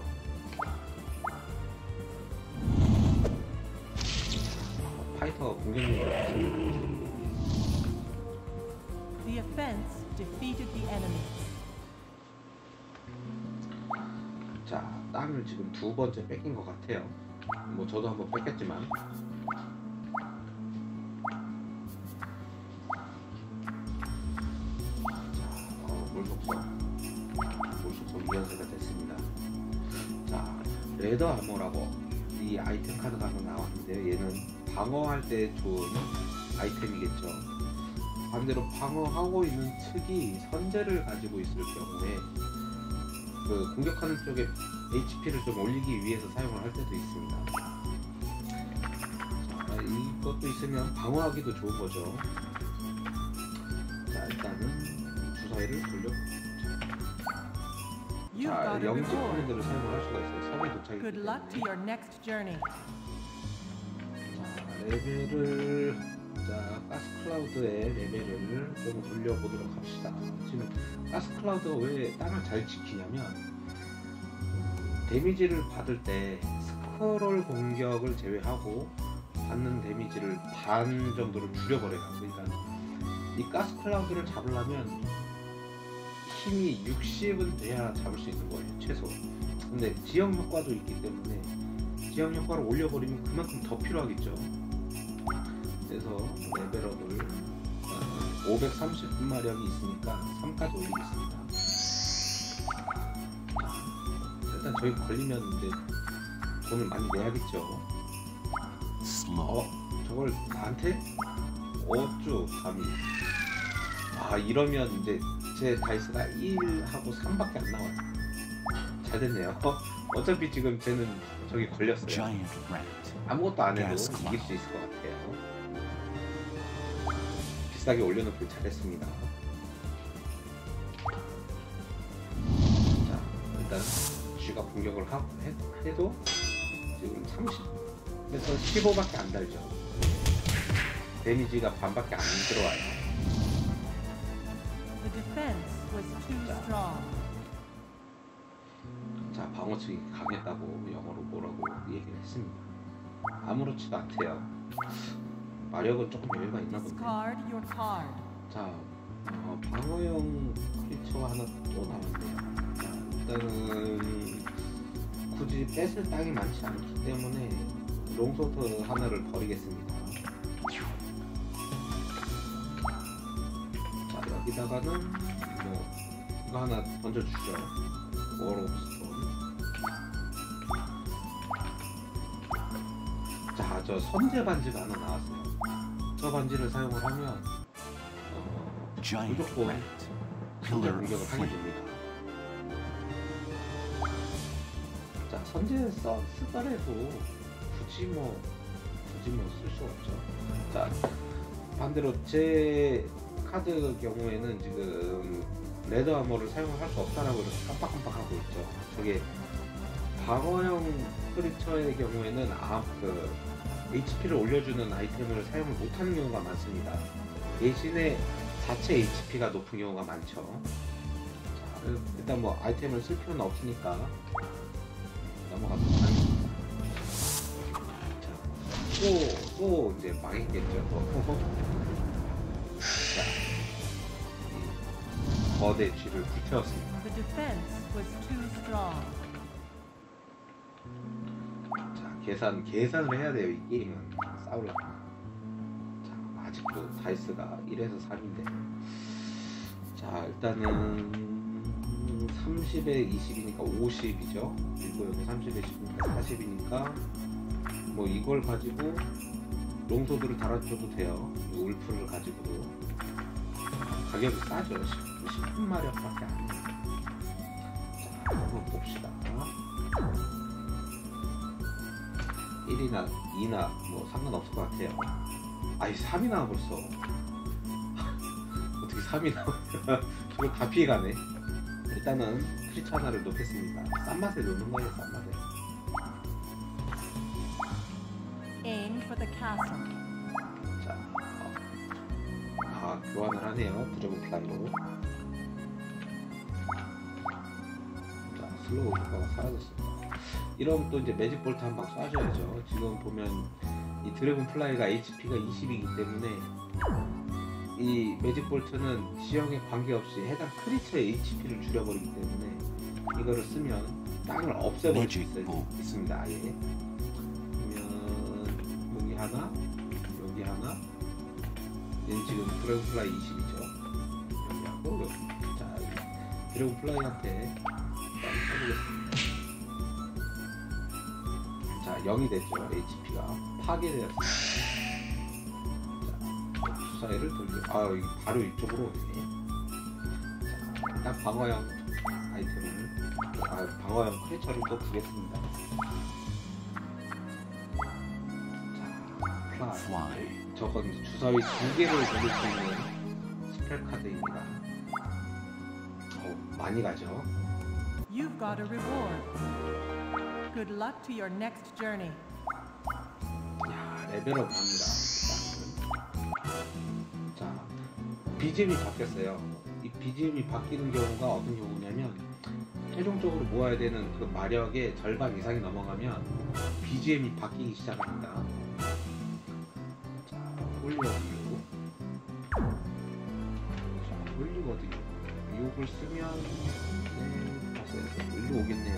파이터가 공격력이 없습니다. The offense defeated the enemy. 자, 땅을 지금 2번째 뺏긴 것 같아요. 뭐 저도 한번 뺏겼지만 물속성 이연세가 됐습니다. 자, 레더 아머라고 이 아이템 카드가 하나 나왔는데 얘는 방어할 때 좋은 아이템이겠죠. 반대로 방어하고 있는 특이 선제를 가지고 있을 경우에 그 공격하는 쪽에 HP를 좀 올리기 위해서 사용을 할 때도 있습니다. 자, 이것도 있으면 방어하기도 좋은 거죠. 자, 일단은 주사위를 돌려보죠. You've 자, got a 영지 reward. 커맨드를 사용할 수가 있어요. 섬에 도착했기 Good luck to 때문에. your next journey. 자, 레벨을 자, 가스클라우드의 레벨을 좀 올려보도록 합시다. 지금 가스클라우드가 왜 땅을 잘 지키냐면 데미지를 받을 때 스크롤 공격을 제외하고 받는 데미지를 반 정도로 줄여버려요. 그러니까 이 가스클라우드를 잡으려면 힘이 60은 돼야 잡을 수 있는 거예요, 최소. 근데 지형 효과도 있기 때문에 지형 효과를 올려버리면 그만큼 더 필요하겠죠. 그래서 레벨업을 530마력이 있으니까 3까지 올리겠습니다. 일단 저희 걸리면 이제 돈을 많이 내야겠죠. Slow. 저걸 나한테? 어쭈 감히. 아, 이러면 이제 제 다이스가 1하고 3밖에 안 나와요. 잘 됐네요. 어차피 지금 쟤는 저기 걸렸어요. Giant rat. 아무것도 안 해도 Gas 이길 수 있을 것 같아요. 비싸게 올려놓길 잘했습니다. 자, 일단 쥐가 공격을 해도 지금 30에서 15밖에 안 달죠. 데미지가 반밖에 안 들어와요. The defense was too strong. 자, 방어측이 강했다고 영어로 뭐라고 얘기를 했습니다. 아무렇지도 않대요. 마력은 조금 여유가 있나 본데. Discard your card. 자, 방어용 크리처가 하나 또 나왔네요. 자, 일단은 굳이 뺏을 땅이 많지 않기 때문에 롱소드 하나를 버리겠습니다. 자, 여기다가는 뭐 이거 하나 던져주죠. 워로스톤. 자, 저 선제 반지가 하나 나왔어요. 저 반지를 사용을 하면 Giant 무조건 rat. 선제 Pillar of 공격을 하게 flame. 됩니다. 자, 선제 쓰더라도 굳이 뭐 쓸 수 없죠. 자, 반대로 제 카드 경우에는 지금 레더 아머를 사용을 할 수 없다라고 이렇게 깜빡깜빡하고 있죠. 저게 방어형 크리처의 경우에는 그 HP를 올려주는 아이템을 사용을 못하는 경우가 많습니다. 대신에 자체 HP가 높은 경우가 많죠. 자, 일단 뭐 아이템을 쓸 필요는 없으니까 넘어갑니다. 자, 또 이제 망했겠죠. 자, 이 거대 쥐를 불태웠습니다. The defense was too strong. 자, 계산을 해야 돼요. 이 게임은 싸우려면. 자, 아직도 다이스가 1에서 3인데. 자, 일단은 30에 20이니까 50이죠. 그리고 여기 30에 10이니까 40이니까 뭐 이걸 가지고 롱소드를 달아줘도 돼요. 이 울프를 가지고도. 가격이 싸죠. 10마력밖에 안 돼요. 자, 한번 봅시다. 1이나 2나 뭐 상관없을 것 같아요. 아이, 3이 나와 벌써. 어떻게 3이 나와? 저거 다 피해가네. 일단은 크리처 하나를 놓겠습니다. 싼 맛에 놓는 거예요, 싼 맛에. Aim for the castle. 자, 교환을 하네요. 드래곤 플라이로. 자, 슬로우 효과가 사라졌습니다. 이러면 또 이제 매직 볼트 한 방 쏴줘야죠. 지금 보면 이 드래곤 플라이가 HP가 20이기 때문에 이 매직 볼트는 지형에 관계없이 해당 크리처의 HP를 줄여버리기 때문에 이거를 쓰면 땅을 없애버릴 수 있습니다. 아예. 그러면 여기 하나, 여기 하나. 얘는 지금 드래곤 플라이 20이죠. 여기 하고 여기. 자, 드래곤 플라이한테 땅을 써보겠습니다. 자, 0이 됐죠. HP가 파괴되었습니다. 자, 주사위를 돌려. 이거 바로 이쪽으로 오네. 자, 일단 방어형 아이템을, 방어형 크리처를 또 두겠습니다. 자, 플라이. 저건 주사위 2개를 돌릴 수 있는 스펠 카드입니다. 많이 가죠. You've got a reward. Good luck to your next journey. 야, 레벨업 합니다. 자, BGM이 바뀌었어요. 이 BGM이 바뀌는 경우가 어떤 경우냐면 최종적으로 모아야 되는 그 마력의 절반 이상이 넘어가면 BGM이 바뀌기 시작합니다. 자, 홀리워드 6. 자, 홀리워드 6. 6을 쓰면 다시 일로 오겠네요.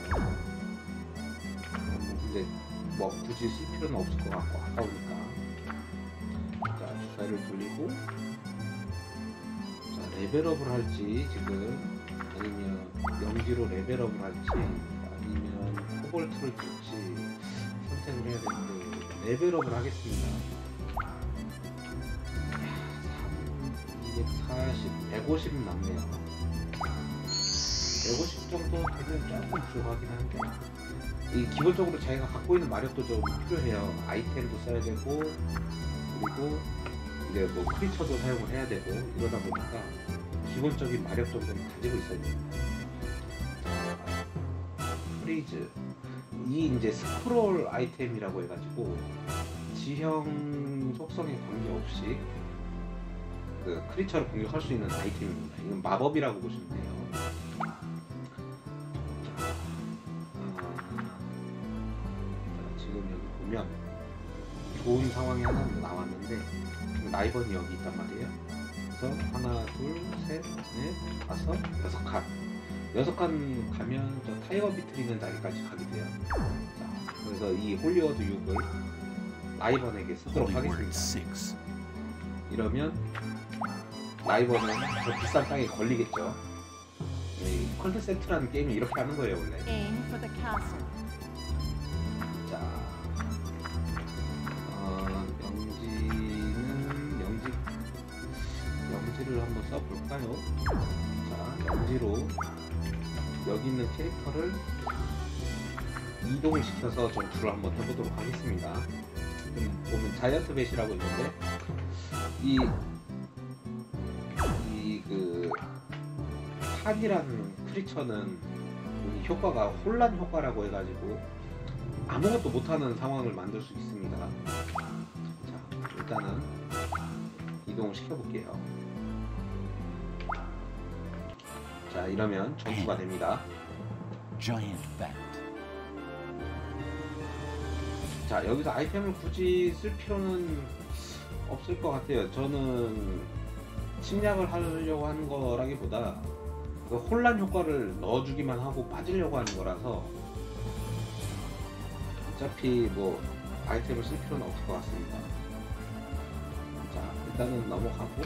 근데 뭐 굳이 쓸 필요는 없을 것 같고 아까우니까. 자, 주사를 돌리고, 자, 레벨업을 할지 지금 아니면 영지로 레벨업을 할지 아니면 코볼트를 줄지 선택을 해야 되는데 레벨업을 하겠습니다. 240, 150 남네요. 150 정도 되면 조금 부족하긴 한데, 이 기본적으로 자기가 갖고 있는 마력도 좀 필요해요. 아이템도 써야 되고, 그리고 이제 뭐 크리처도 사용을 해야 되고, 이러다 보니까 기본적인 마력 정도는 가지고 있어야 됩니다. 프리즈, 이 이제 스크롤 아이템이라고 해가지고 지형 속성에 관계없이 그 크리처를 공격할 수 있는 아이템입니다. 이건 마법이라고 보시면 돼요. 지금 여기 보면 좋은 상황이 하나 나왔는데 라이번이 여기 있단 말이에요. 그래서 하나, 둘, 셋, 넷, 다섯, 6칸. 6칸 가면 저 타이거 비틀 있는 자리까지 가게 돼요. 자, 그래서 이 홀리워드 6을 라이번에게 쓰도록 하겠습니다. 이러면 라이번은 저 비싼 땅에 걸리겠죠. 이 컬트 세트라는 게임이 이렇게 하는 거예요, 원래. Aim for the castle. 자, 영지를 한번 써볼까요? 자, 영지로 여기 있는 캐릭터를 이동을 시켜서 전투를 한번 해보도록 하겠습니다. 지금 보면 자이언트 벳이라고 있는데 그 칸이라는 크리처는 이 효과가 혼란 효과라고 해가지고 아무것도 못하는 상황을 만들 수 있습니다. 자, 일단은 이동을 시켜볼게요. 자, 이러면 전투가 됩니다. Giant bat. 자, 여기서 아이템을 굳이 쓸 필요는 없을 것 같아요. 저는 침략을 하려고 하는 거라기보다 그 혼란 효과를 넣어주기만 하고 빠지려고 하는 거라서 어차피 뭐 아이템을 쓸 필요는 없을 것 같습니다. 자, 일단은 넘어가고,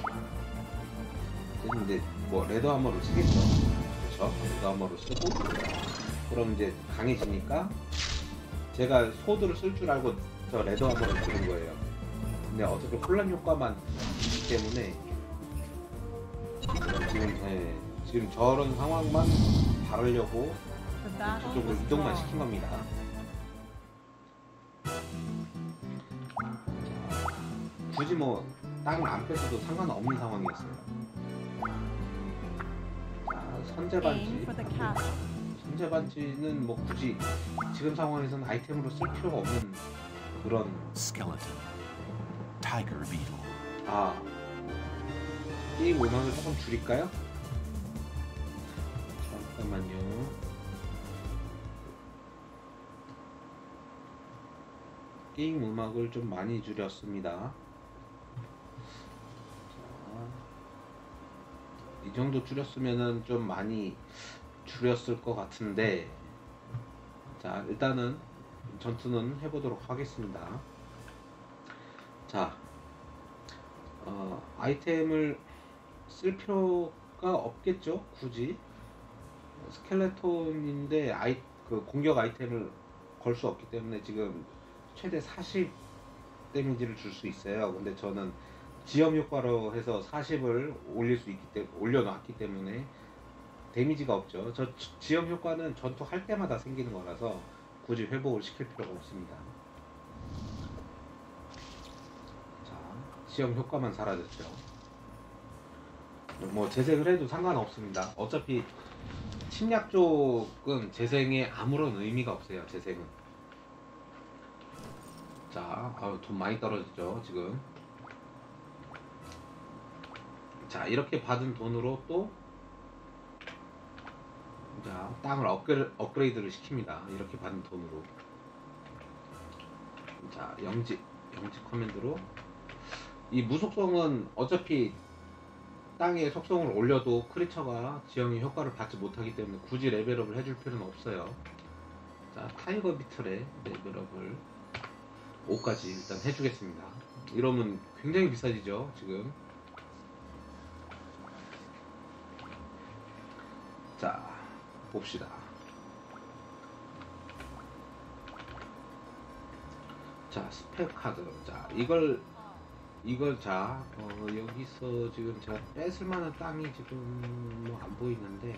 이제 뭐 레드 하머를 쓰겠죠. 그렇죠? 레드 하머를 쓰고, 그럼 이제 강해지니까 제가 소드를 쓸 줄 알고 저 레드 하머를 쓰는 거예요. 근데 어차피 혼란 효과만 있기 때문에 지금 저런 상황만 바르려고 The battle 저쪽으로 was 이동만 drawn. 시킨 겁니다. 굳이 뭐 땅을 안 뺏어도 상관없는 상황이었어요. 자, 선제반지. Aim for the castle. 선제반지는 뭐 굳이 지금 상황에서는 아이템으로 쓸 필요가 없는 그런. Skeleton. Tiger beetle. 아, 게임 음악을 조금 줄일까요? 잠깐만요. 게임 음악을 좀 많이 줄였습니다. 이 정도 줄였으면은 좀 많이 줄였을 것 같은데, 자, 일단은 전투는 해보도록 하겠습니다. 자, 아이템을 쓸 필요가 없겠죠, 굳이. 스켈레톤인데 그 공격 아이템을 걸 수 없기 때문에 지금 최대 40 데미지를 줄 수 있어요. 근데 저는 지연 효과로 해서 40을 올려놨기 때문에 데미지가 없죠. 저 지연 효과는 전투할 때마다 생기는 거라서 굳이 회복을 시킬 필요가 없습니다. 자, 지연 효과만 사라졌죠. 뭐 재생을 해도 상관없습니다. 어차피 침략 쪽은 재생에 아무런 의미가 없어요. 재생은. 자, 돈 많이 떨어졌죠 지금. 자, 이렇게 받은 돈으로 또 자, 땅을 업그레이드를 시킵니다. 이렇게 받은 돈으로. 자, 영지 커맨드로. 이 무속성은 어차피 땅의 속성을 올려도 크리처가 지형의 효과를 받지 못하기 때문에 굳이 레벨업을 해줄 필요는 없어요. 자, 타이거 비틀의 레벨업을 5까지 일단 해주겠습니다. 이러면 굉장히 비싸지죠, 지금. 자, 봅시다. 자, 스펙 카드. 자, 이걸 자, 여기서 지금 제가 뺏을 만한 땅이 지금 뭐 안 보이는데,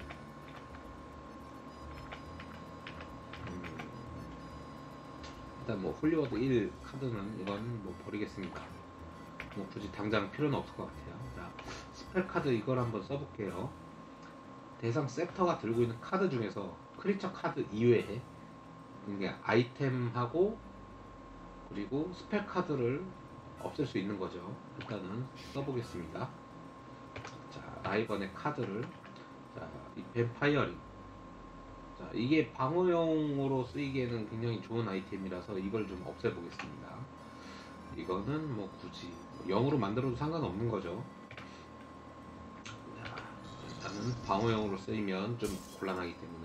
일단 뭐 홀리워드 1 카드는 이건 뭐 버리겠습니다. 뭐 굳이 당장 필요는 없을 것 같아요. 자, 스펠 카드 이걸 한번 써볼게요. 대상 섹터가 들고 있는 카드 중에서 크리처 카드 이외에 그냥 아이템하고 그리고 스펠 카드를 없앨 수 있는 거죠. 일단은 써보겠습니다. 자, 라이번의 카드를, 자, 이 뱀파이어링. 자, 이게 방어용으로 쓰이기에는 굉장히 좋은 아이템이라서 이걸 좀 없애보겠습니다. 이거는 뭐 굳이 0으로 만들어도 상관없는 거죠. 자, 일단은 방어용으로 쓰이면 좀 곤란하기 때문에.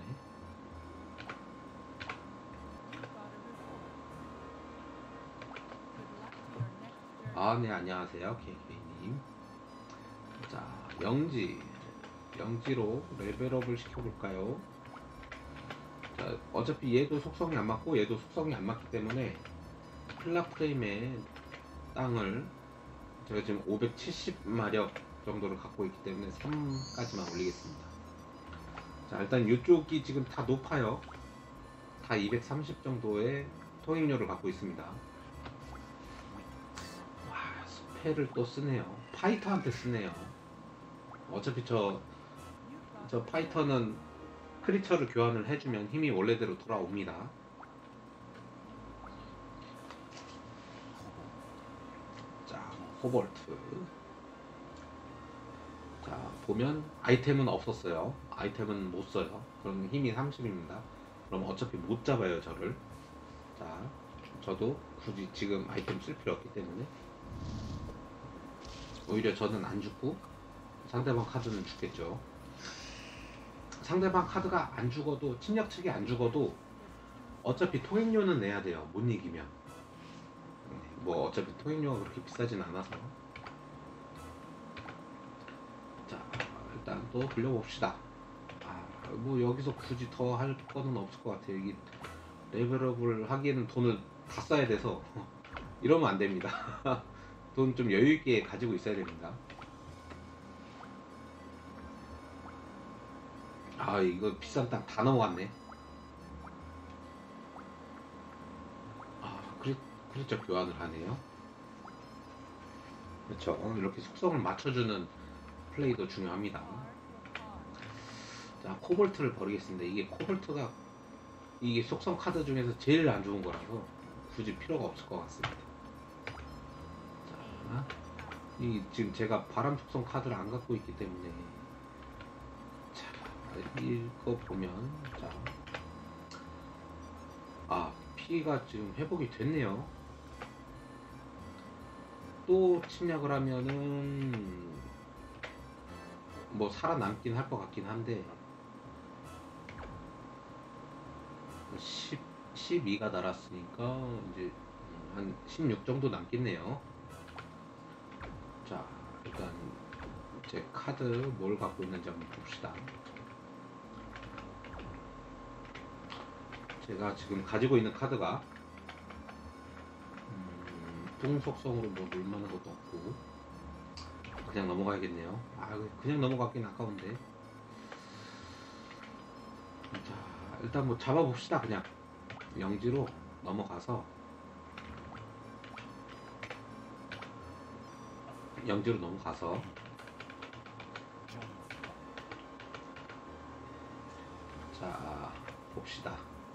아, 네, 안녕하세요, KK님. 자, 영지로 레벨업을 시켜볼까요? 자, 어차피 얘도 속성이 안 맞고 얘도 속성이 안 맞기 때문에 필라 프레임의 땅을 제가 지금 570마력 정도를 갖고 있기 때문에 3까지만 올리겠습니다. 자, 일단 이쪽이 지금 다 높아요. 다 230 정도의 통행료를 갖고 있습니다. 와, 스펠을 또 쓰네요. 파이터한테 쓰네요. 어차피 저 파이터는 크리처를 교환을 해주면 힘이 원래대로 돌아옵니다. 자, 코볼트. 자, 보면 아이템은 없었어요. 아이템은 못 써요. 그럼 힘이 30입니다. 그럼 어차피 못 잡아요, 저를. 자, 저도 굳이 지금 아이템 쓸 필요 없기 때문에 오히려 저는 안 죽고 상대방 카드는 죽겠죠. 상대방 카드가 안 죽어도, 침략 측이 안 죽어도 어차피 통행료는 내야 돼요. 못 이기면. 뭐 어차피 통행료가 그렇게 비싸진 않아서. 자, 일단 또 돌려봅시다. 뭐 여기서 굳이 더 할 거는 없을 것 같아요. 이게 레벨업을 하기에는 돈을 다 써야 돼서 이러면 안 됩니다. 돈 좀 여유 있게 가지고 있어야 됩니다. 아, 이거 비싼 땅 다 넘어갔네. 아, 크리처 교환을 하네요. 그렇죠. 이렇게 속성을 맞춰주는 플레이도 중요합니다. 자, 코볼트를 버리겠습니다. 이게 속성 카드 중에서 제일 안 좋은 거라서 굳이 필요가 없을 것 같습니다. 자, 지금 제가 바람 속성 카드를 안 갖고 있기 때문에, 자, 이거 보면, 자, 피가 지금 회복이 됐네요. 또 침략을 하면은 뭐 살아남긴 할 것 같긴 한데 12가 달았으니까 이제 한 16 정도 남겠네요. 자, 일단 제 카드 뭘 갖고 있는지 한번 봅시다. 제가 지금 가지고 있는 카드가 풍속성으로 뭐 놀만한 것도 없고 그냥 넘어가야겠네요. 그냥 넘어가긴 아까운데. 자, 일단 뭐 잡아봅시다. 그냥 영지로 넘어가서 자, 봅시다.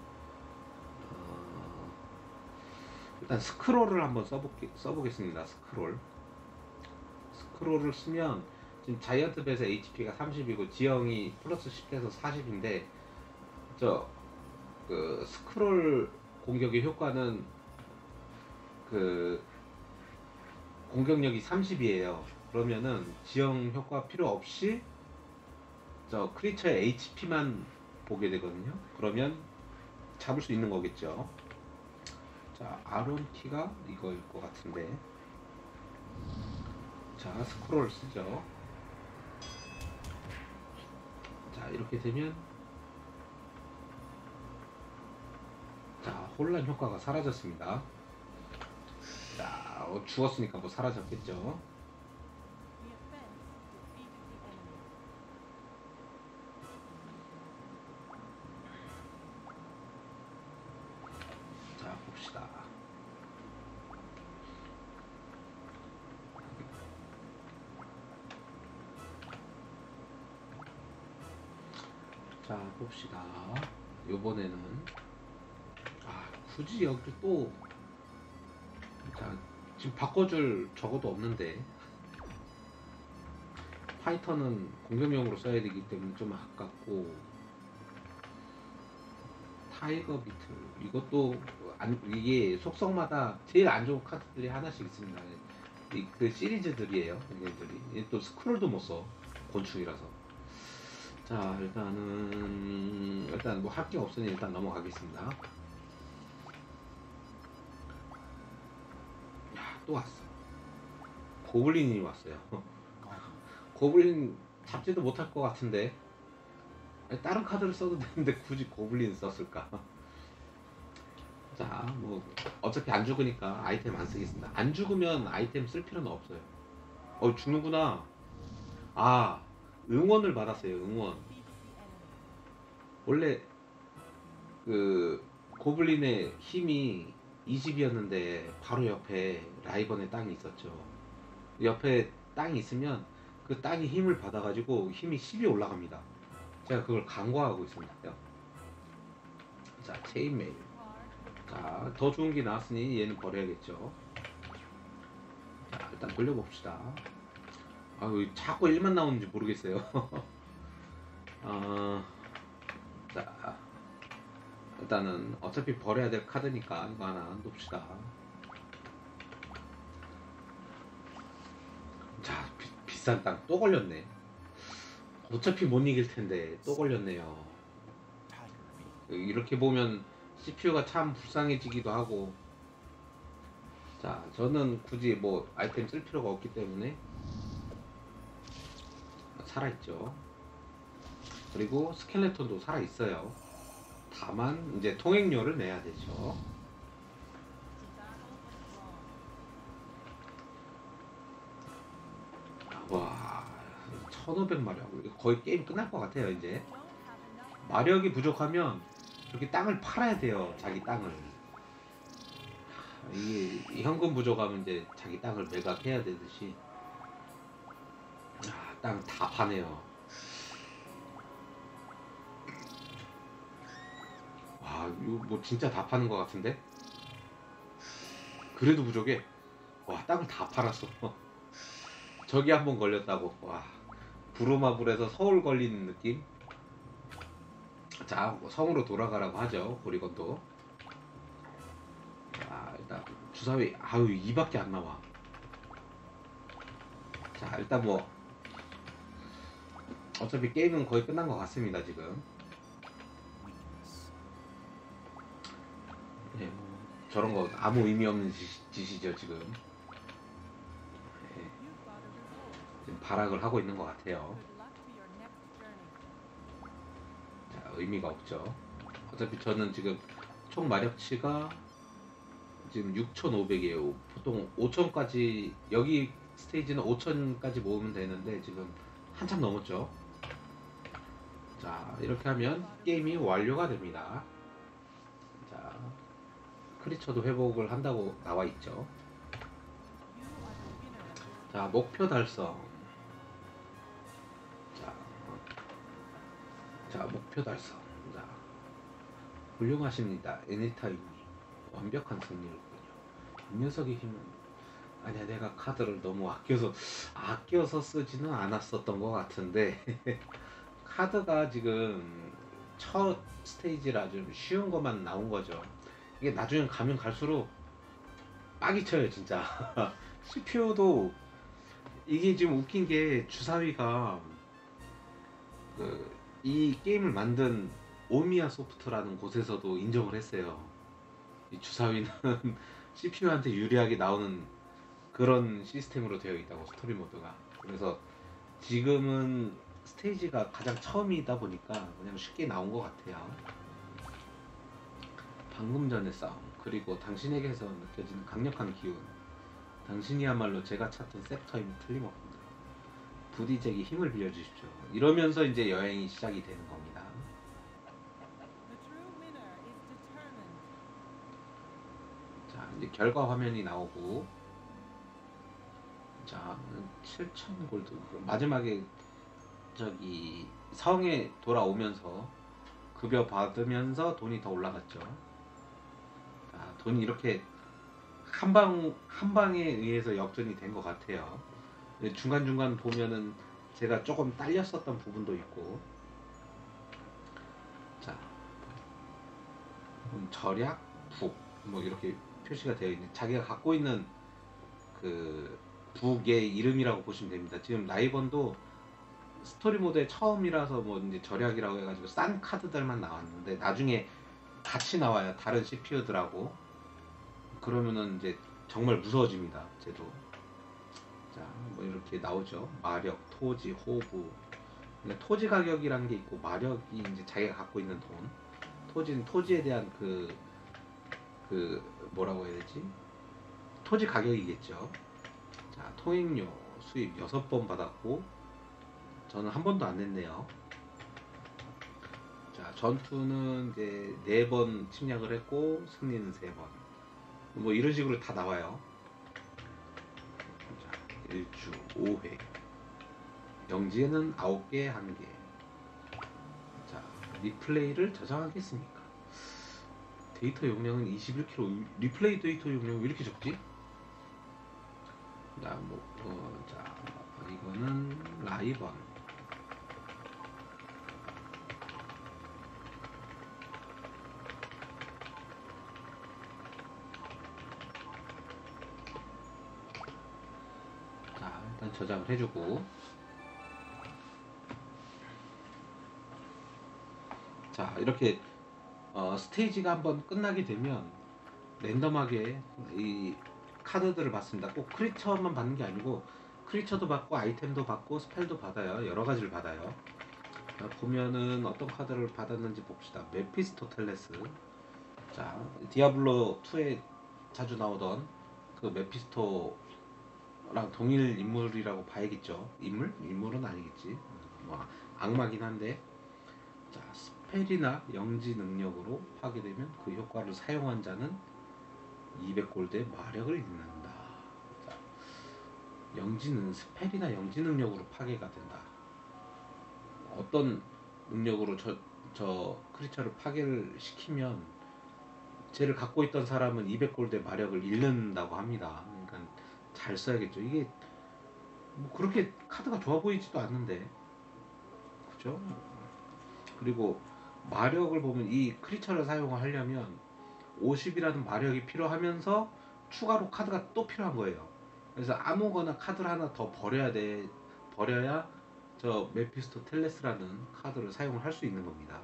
일단 스크롤을 한번 써보겠습니다. 스크롤을 쓰면 지금 자이언트 뱃의 HP가 30이고 지형이 플러스 10에서 40인데 저 그 스크롤 공격의 효과는 그 공격력이 30이에요. 그러면은 지형 효과 필요 없이 저 크리처의 HP만 보게 되거든요. 그러면 잡을 수 있는 거겠죠. 자, 아론 키가 이거일 것 같은데. 자, 스크롤 쓰죠. 자, 이렇게 되면 자, 혼란 효과가 사라졌습니다. 자, 죽었으니까 뭐 사라졌겠죠. The offense defeated the enemy. 자, 봅시다. 자, 봅시다. 요번에는 굳이 여기 또 자, 지금 바꿔줄 적어도 없는데 파이터는 공격용으로 써야 되기 때문에 좀 아깝고 타이거 비틀 이것도 이게 속성마다 제일 안 좋은 카드들이 하나씩 있습니다. 그 시리즈들이에요. 얘네들이 또 스크롤도 못 써. 곤충이라서. 자, 일단 뭐 할 게 없으니 일단 넘어가겠습니다. 또 왔어. 고블린이 왔어요. 고블린 잡지도 못할 것 같은데 다른 카드를 써도 되는데 굳이 고블린 썼을까? 자, 뭐 어차피 안 죽으니까 아이템 안 쓰겠습니다. 안 죽으면 아이템 쓸 필요는 없어요. 죽는구나. 아, 응원을 받았어요. 응원. 원래 그 고블린의 힘이 20이었는데 바로 옆에 라이번의 땅이 있었죠. 옆에 땅이 있으면 그 땅이 힘을 받아가지고 힘이 10이 올라갑니다. 제가 그걸 간과하고 있습니다. 자, 체인메일. 자, 더 좋은 게 나왔으니 얘는 버려야겠죠. 자, 일단 돌려봅시다. 왜 자꾸 1만 나오는지 모르겠어요. 자, 일단은 어차피 버려야 될 카드니까 이거 하나 놓읍시다. 자, 비싼 땅 또 걸렸네. 어차피 못 이길 텐데 또 걸렸네요. 이렇게 보면 CPU가 참 불쌍해지기도 하고. 자, 저는 굳이 뭐 아이템 쓸 필요가 없기 때문에 살아있죠. 그리고 스켈레톤도 살아있어요. 다만 이제 통행료를 내야 되죠. 와, 1500마력. 거의 게임 끝날 것 같아요. 이제 마력이 부족하면 이렇게 땅을 팔아야 돼요. 자기 땅을. 이게 현금 부족하면 이제 자기 땅을 매각해야 되듯이. 땅 다 파네요. 와, 이거 뭐 진짜 다 파는 것 같은데? 그래도 부족해. 와, 땅을 다 팔았어. 저기 한번 걸렸다고. 와, 부루마블에서 서울 걸리는 느낌? 자, 뭐 성으로 돌아가라고 하죠. 고리건도. 자, 일단 주사위. 아유, 2밖에 안 나와. 자, 일단 뭐 어차피 게임은 거의 끝난 것 같습니다. 지금. 네, 뭐 저런 거 아무 의미 없는 짓이죠. 지금. 네, 지금 발악을 하고 있는 것 같아요. 자, 의미가 없죠. 어차피 저는 지금 총 마력치가 지금 6,500이에요. 보통 5,000까지, 여기 스테이지는 5,000까지 모으면 되는데 지금 한참 넘었죠. 자, 이렇게 하면 게임이 완료가 됩니다. 자, 크리처도 회복을 한다고 나와 있죠. 자, 목표 달성. 자, 목표 달성. 자, 훌륭하십니다. 애니타임이 완벽한 승리였군요. 이 녀석의 힘은 아니야, 내가 카드를 너무 아껴서 쓰지는 않았었던 것 같은데 카드가 지금 첫 스테이지라 좀 쉬운 것만 나온 거죠. 이게 나중에 가면 갈수록 빡이 쳐요 진짜. CPU도 이게 지금 웃긴 게 주사위가 이 게임을 만든 오미야 소프트라는 곳에서도 인정을 했어요. 이 주사위는 CPU한테 유리하게 나오는 그런 시스템으로 되어 있다고, 스토리 모드가. 그래서 지금은 스테이지가 가장 처음이다 보니까 그냥 쉽게 나온 것 같아요. 방금 전의 싸움, 그리고 당신에게서 느껴지는 강력한 기운, 당신이야말로 제가 찾던 셉터임이 틀림없습니다. 부디 제게 힘을 빌려주십시오. 이러면서 이제 여행이 시작이 되는 겁니다. The true winner is determined. 자, 이제 결과 화면이 나오고, 자, 7,000 골드. 마지막에 저기 성에 돌아오면서 급여 받으면서 돈이 더 올라갔죠. 자, 돈이 이렇게 한 방에 의해서 역전이 된 것 같아요. 중간중간 보면은 제가 조금 딸렸었던 부분도 있고, 자, 절약, 북, 뭐 이렇게 표시가 되어 있는, 자기가 갖고 있는 그 북의 이름이라고 보시면 됩니다. 지금 라이번도 스토리 모드의 처음이라서 뭐 이제 절약이라고 해가지고 싼 카드들만 나왔는데 나중에 같이 나와요, 다른 CPU들하고. 그러면은 이제 정말 무서워집니다, 쟤도. 자, 뭐 이렇게 나오죠. 마력, 토지, 호부. 근데 토지 가격이라는 게 있고, 마력이 이제 자기가 갖고 있는 돈. 토지는 토지에 대한 뭐라고 해야 되지? 토지 가격이겠죠. 자, 통행료 수입 6번 받았고, 저는 한 번도 안 냈네요. 자, 전투는 이제 4번 침략을 했고, 승리는 3번. 뭐 이런 식으로 다 나와요. 자, 1주 5회. 영지에는 9개, 1개. 자, 리플레이를 저장하겠습니까? 데이터 용량은 21kg. 리플레이 데이터 용량이 왜 이렇게 적지? 자, 자, 이거는 라이번. 자, 일단 저장을 해주고, 자, 이렇게 스테이지가 한번 끝나게 되면 랜덤하게 이 카드들을 받습니다. 꼭 크리처만 받는 게 아니고 크리처도 받고 아이템도 받고 스펠도 받아요. 여러 가지를 받아요. 자, 보면은 어떤 카드를 받았는지 봅시다. 메피스토텔레스. 자, 디아블로 2에 자주 나오던 그 메피스토랑 동일 인물이라고 봐야겠죠. 인물은 아니겠지. 뭐 악마긴 한데. 자, 스펠이나 영지 능력으로 파괴되면 그 효과를 사용한 자는 200골드의 마력을 잃는다. 자, 영지는 스펠이나 영지 능력으로 파괴가 된다. 어떤 능력으로 저 크리처를 파괴를 시키면 쟤를 갖고 있던 사람은 200골드의 마력을 잃는다고 합니다. 그러니까 잘 써야겠죠. 이게 뭐 그렇게 카드가 좋아 보이지도 않는데, 그죠? 그리고 마력을 보면 이 크리처를 사용하려면 50이라는 마력이 필요하면서 추가로 카드가 또 필요한 거예요. 그래서 아무거나 카드를 하나 더 버려야 저 메피스토텔레스라는 카드를 사용을 할 수 있는 겁니다.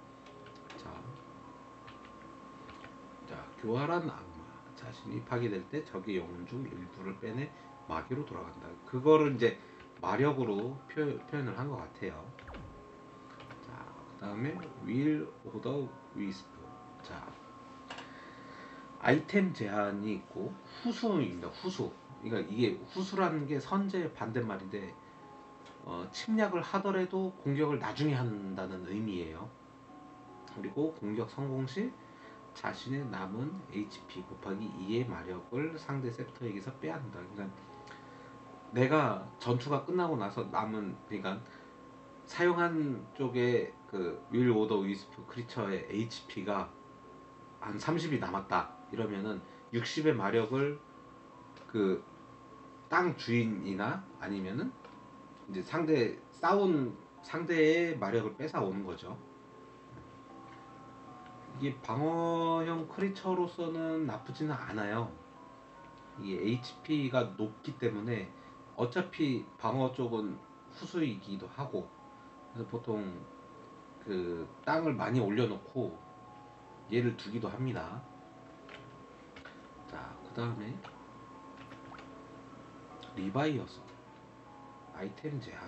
자, 교활한 악마. 자신이 파괴될 때 적의 영혼 중 일부를 빼내 마귀로 돌아간다. 그거를 이제 마력으로 표현을 한 것 같아요. 자, 그 다음에 Will of the Wisp. 자, 아이템 제한이 있고 후수입니다. 후수. 그러니까 이게 후수라는 게 선제의 반대말인데, 침략을 하더라도 공격을 나중에 한다는 의미예요. 그리고 공격 성공 시 자신의 남은 HP 곱하기 2의 마력을 상대 셉터에게서 빼앗는다. 그러니까 내가 전투가 끝나고 나서 남은, 그러니까 사용한 쪽에 그 윌 오더 위스프 크리처의 HP가 한 30이 남았다. 이러면은 60의 마력을 그 땅 주인이나 아니면은 이제 싸운 상대의 마력을 뺏어 오는 거죠. 이게 방어형 크리처로서는 나쁘지는 않아요. 이게 HP가 높기 때문에 어차피 방어 쪽은 후수이기도 하고, 그래서 보통 그 땅을 많이 올려놓고 얘를 두기도 합니다. 자, 그 다음에 리바이어스 아이템 제한.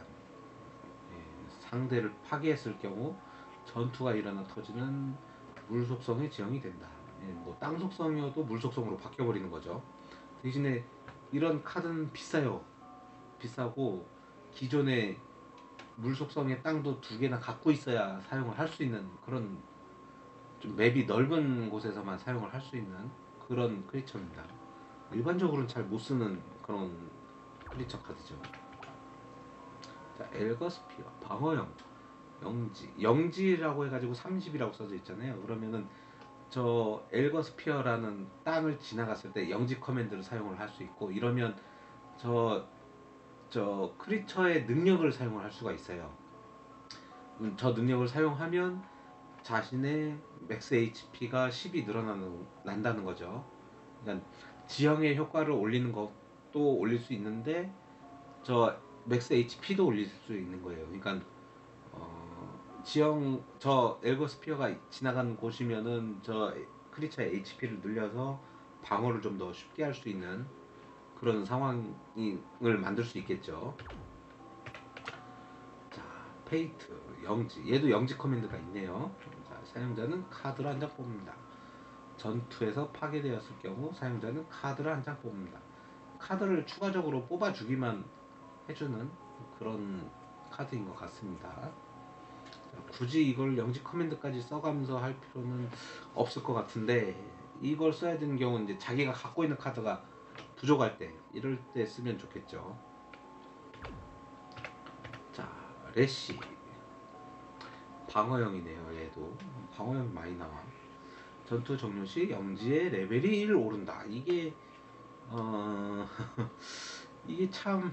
상대를 파괴했을 경우 전투가 일어나 터지는 물 속성의 지형이 된다. 뭐 땅 속성이어도 물 속성으로 바뀌어버리는 거죠. 대신에 이런 카드는 비싸요. 비싸고 기존에 물 속성의 땅도 2개나 갖고 있어야 사용을 할 수 있는 그런 좀 맵이 넓은 곳에서만 사용을 할 수 있는 그런 크리처입니다. 일반적으로는 잘 못 쓰는 그런 크리처 카드죠. 자, 엘거스피어 방어형 영지라고 해가지고 30이라고 써져 있잖아요. 그러면은 저 엘거스피어라는 땅을 지나갔을 때 영지 커맨드를 사용을 할 수 있고, 이러면 저 크리처의 능력을 사용을 할 수가 있어요. 저 능력을 사용하면 자신의 맥스 HP가 10이 난다는 거죠. 그러니까 지형의 효과를 올리는 것도 올릴 수 있는데 저 맥스 HP도 올릴 수 있는 거예요. 그러니까 저 엘거스피어가 지나간 곳이면은 저 크리처의 HP를 늘려서 방어를 좀 더 쉽게 할 수 있는 그런 상황을 만들 수 있겠죠. 자, 페이트 영지, 얘도 영지 커맨드가 있네요. 자, 사용자는 카드를 한 장 뽑는다. 전투에서 파괴되었을 경우 사용자는 카드를 한 장 뽑는다. 카드를 추가적으로 뽑아주기만 해주는 그런 카드인 것 같습니다. 자, 굳이 이걸 영지 커맨드까지 써가면서 할 필요는 없을 것 같은데, 이걸 써야 되는 경우는 이제 자기가 갖고 있는 카드가 부족할 때, 이럴 때 쓰면 좋겠죠. 자, 레시 방어형이네요. 얘도 방어형 많이 나와. 전투 종료 시 영지의 레벨이 1 오른다. 이게 이게 참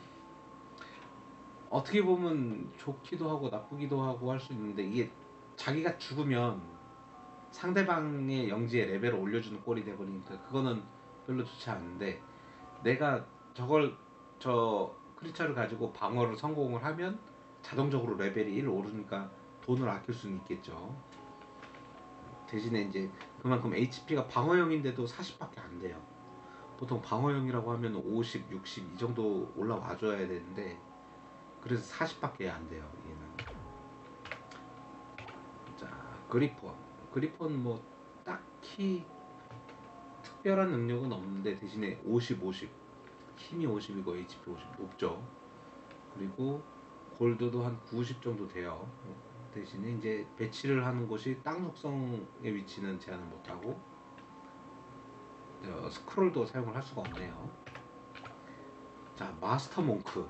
어떻게 보면 좋기도 하고 나쁘기도 하고 할 수 있는데, 이게 자기가 죽으면 상대방의 영지의 레벨을 올려주는 꼴이 돼버리니까 그거는 별로 좋지 않은데, 내가 저 크리처를 가지고 방어를 성공을 하면 자동적으로 레벨이 1 오르니까 돈을 아낄 수는 있겠죠. 대신에 이제 그만큼 HP가 방어형인데도 40밖에 안 돼요. 보통 방어형이라고 하면 50, 60 이 정도 올라와 줘야 되는데, 그래서 40밖에 안 돼요, 얘는. 자, 그리폰 뭐 딱히 특별한 능력은 없는데 대신에 50, 50 힘이 50이고 HP 50 높죠. 그리고 골드도 한 90 정도 돼요. 대신에 이제 배치를 하는 곳이 땅 속성의 위치는 제한을 못하고, 스크롤도 사용을 할 수가 없네요. 자, 마스터 몽크.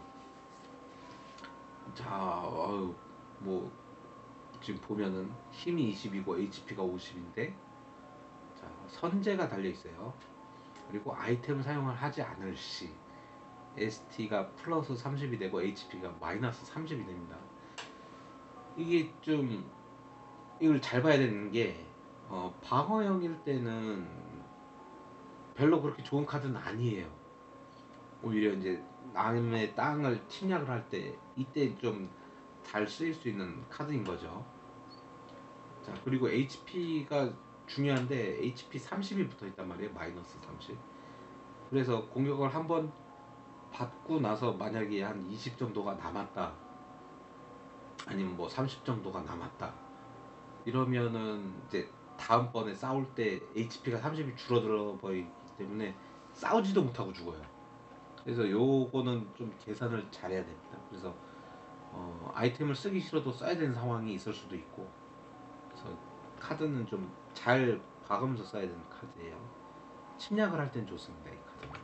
자, 뭐 지금 보면은 힘이 20이고 HP가 50인데, 자, 선제가 달려 있어요. 그리고 아이템 사용을 하지 않을 시 ST가 플러스 30이 되고 HP가 마이너스 30이 됩니다. 이게 좀 이걸 잘 봐야 되는 게, 방어형일 때는 별로 그렇게 좋은 카드는 아니에요. 오히려 이제 남의 땅을 침략을 할 때 이때 좀 잘 쓰일 수 있는 카드인 거죠. 자, 그리고 HP가 중요한데 HP 30이 붙어 있단 말이에요. 마이너스 30. 그래서 공격을 한번 받고 나서 만약에 한 20 정도가 남았다, 아니면 뭐 30 정도가 남았다, 이러면은 이제 다음번에 싸울 때 HP가 30이 줄어들어 버리기 때문에 싸우지도 못하고 죽어요. 그래서 요거는 좀 계산을 잘해야 됩니다. 그래서 아이템을 쓰기 싫어도 써야 되는 상황이 있을 수도 있고, 그래서 카드는 좀 잘 봐가면서 써야 되는 카드예요. 침략을 할 땐 좋습니다, 이 카드는.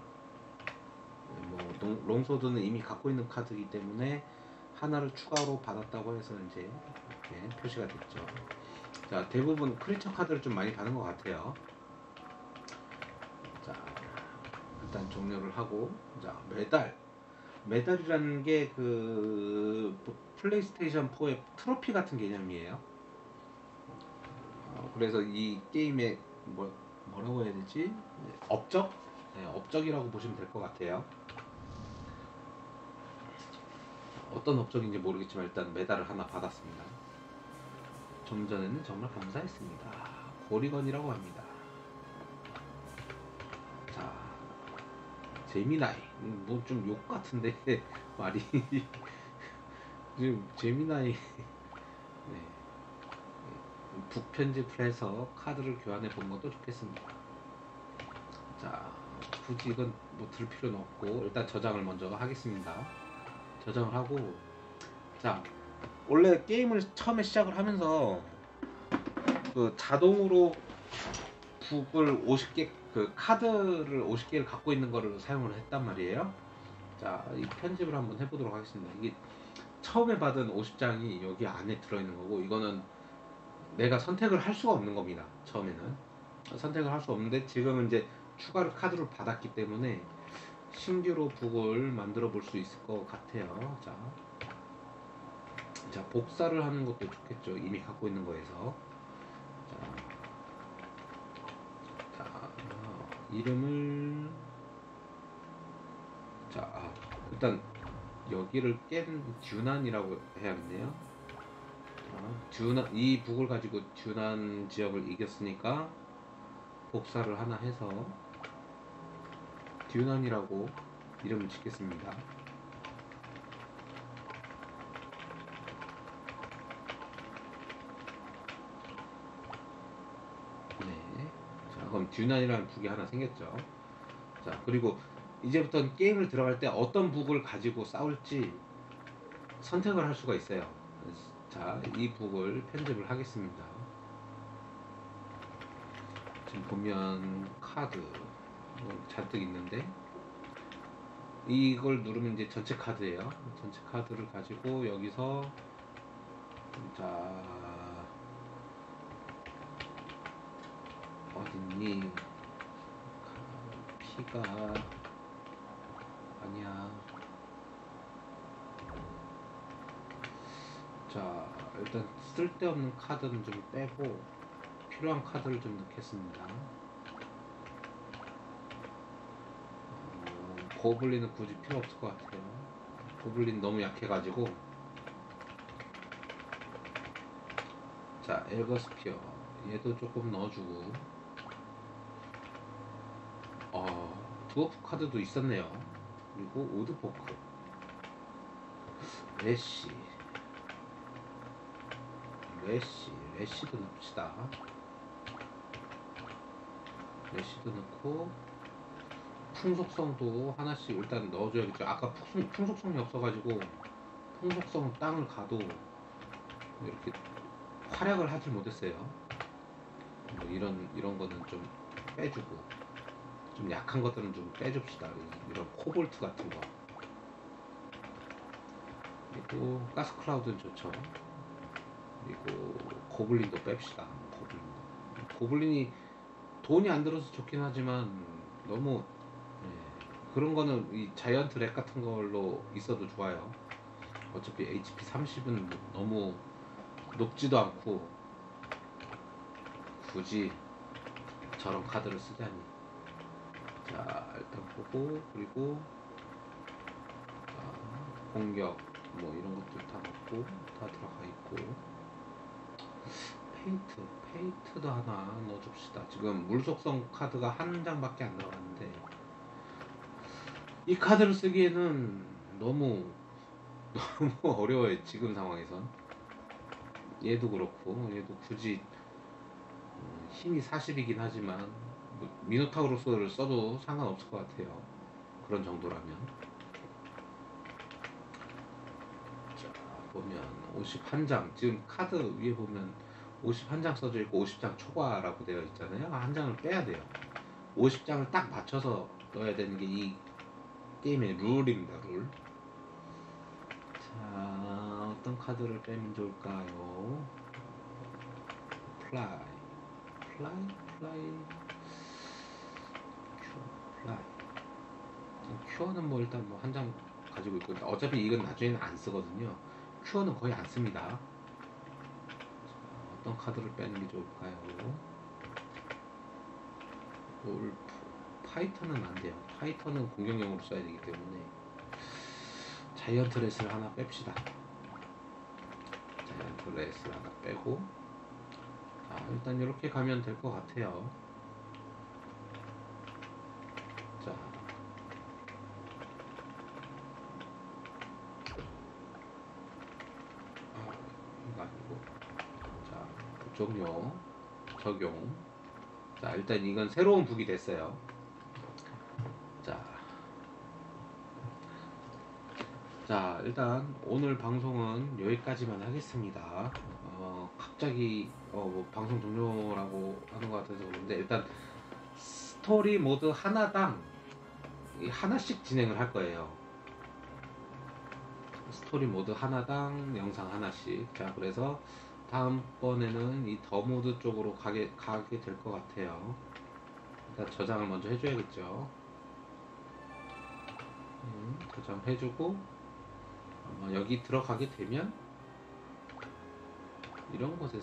뭐 롱소드는 이미 갖고 있는 카드이기 때문에 하나를 추가로 받았다고 해서 이제 이렇게 표시가 됐죠. 자, 대부분 크리처 카드를 좀 많이 받는 것 같아요. 자, 일단 종료를 하고, 자, 메달 메달이라는 게 그 플레이스테이션 4의 트로피 같은 개념이에요. 그래서 이 게임의 뭐라고 해야 되지? 업적? 네, 업적이라고 보시면 될 것 같아요. 어떤 업적인지 모르겠지만 일단 메달을 하나 받았습니다. 좀 전에는 정말 감사했습니다. 고리건이라고 합니다. 자, 제미나이. 뭐 좀 욕 같은데 말이 지금 제미나이. 네. 북편집을 해서 카드를 교환해 보는 것도 좋겠습니다. 자, 굳이 이건 뭐 들 필요는 없고 일단 저장을 먼저 하겠습니다. 저장을 하고, 자, 원래 게임을 처음에 시작을 하면서 그 자동으로 북을 50개, 그 카드를 50개를 갖고 있는 거를 사용을 했단 말이에요. 자, 이 편집을 한번 해보도록 하겠습니다. 이게 처음에 받은 50장이 여기 안에 들어있는 거고, 이거는 내가 선택을 할 수가 없는 겁니다. 처음에는 선택을 할 수 없는데 지금은 이제 추가로 카드를 받았기 때문에 신규로 북을 만들어 볼 수 있을 것 같아요. 자, 복사를 하는 것도 좋겠죠. 이미 갖고 있는 거에서. 자, 이름을, 자, 일단 여기를 깬 듀난이라고 해야겠네요. 듀난, 이 북을 가지고 듀난 지역을 이겼으니까 복사를 하나 해서 듀난이라고 이름을 짓겠습니다. 네. 자, 그럼 듀난이라는 북이 하나 생겼죠. 자, 그리고 이제부터 게임을 들어갈 때 어떤 북을 가지고 싸울지 선택을 할 수가 있어요. 자, 이 북을 편집을 하겠습니다. 지금 보면 카드 잔뜩 있는데 이걸 누르면 이제 전체 카드예요. 전체 카드를 가지고 여기서, 자, 어딨니? 피가 아니야. 자, 일단 쓸데없는 카드는 좀 빼고 필요한 카드를 좀 넣겠습니다. 고블린은 굳이 필요 없을 것 같아요. 고블린 너무 약해가지고. 자, 에거스피어 얘도 조금 넣어주고, 드워프 카드도 있었네요. 그리고 우드포크, 레시도 넣읍시다. 레시도 넣고 풍속성도 하나씩 일단 넣어줘야겠죠. 아까 풍속성이 없어가지고 풍속성 땅을 가도 이렇게 활약을 하지 못했어요. 뭐 이런 거는 좀 빼주고, 좀 약한 것들은 좀 빼줍시다. 이런 코볼트 같은 거. 그리고 가스 클라우드는 좋죠. 그리고 고블린도 뺍시다. 고블린이 돈이 안 들어서 좋긴 하지만 너무, 그런 거는 이 자이언트 렉 같은 걸로 있어도 좋아요. 어차피 HP 30은 너무 높지도 않고 굳이 저런 카드를 쓰자니. 자, 일단 보고, 그리고 공격 뭐 이런 것들 다 넣고 다 들어가 있고, 페인트도 하나 넣어줍시다. 지금 물속성 카드가 한 장밖에 안 들어갔는데 이 카드를 쓰기에는 너무 어려워요. 지금 상황에선. 얘도 그렇고, 얘도 굳이 힘이 40이긴 하지만 뭐 미노타우로스를 써도 상관없을 것 같아요. 그런 정도라면. 자, 보면 51장, 지금 카드 위에 보면 51장 써져 있고 50장 초과라고 되어 있잖아요. 한 장을 빼야 돼요. 50장을 딱 맞춰서 넣어야 되는 게 이 게임의 룰입니다. 룰. 자, 어떤 카드를 빼면 좋을까요? 플라이. 큐어는 뭐 일단 뭐 한 장 가지고 있고, 어차피 이건 나중에는 안 쓰거든요. 큐어는 거의 안 씁니다. 자, 어떤 카드를 빼는 게 좋을까요? 울프, 파이터는 안 돼요. 파이터는 공격용으로 써야 되기 때문에 자이언트 레스를 하나 뺍시다. 자이언트 레스를 하나 빼고, 자, 일단 이렇게 가면 될 것 같아요. 자, 이거 아니고, 자, 적용. 자, 일단 이건 새로운 북이 됐어요. 자, 일단 오늘 방송은 여기까지만 하겠습니다. 갑자기 뭐 방송 종료라고 하는 것 같아서 그런데, 일단 스토리 모드 하나당 하나씩 진행을 할 거예요. 스토리 모드 하나당 영상 하나씩. 자, 그래서 다음번에는 이 더 모드 쪽으로 가게 될 것 같아요. 일단 저장을 먼저 해줘야겠죠. 저장해주고, 여기 들어가게 되면 이런 곳에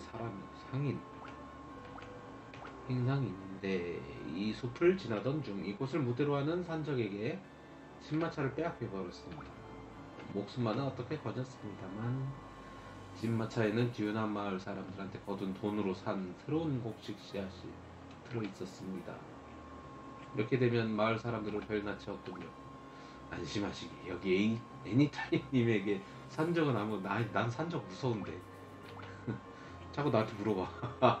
행상이 있는데, 이 숲을 지나던 중 이곳을 무대로 하는 산적에게 진마차를 빼앗겨 버렸습니다. 목숨만은 어떻게 거졌습니다만 진마차에는 기운한 마을 사람들한테 거둔 돈으로 산 새로운 곡식 씨앗이 들어있었습니다. 이렇게 되면 마을 사람들은 별낯이 없군요. 안심하시기, 여기 애니타임님에게 산적은 아무, 난 산적 무서운데 자꾸 나한테 물어봐.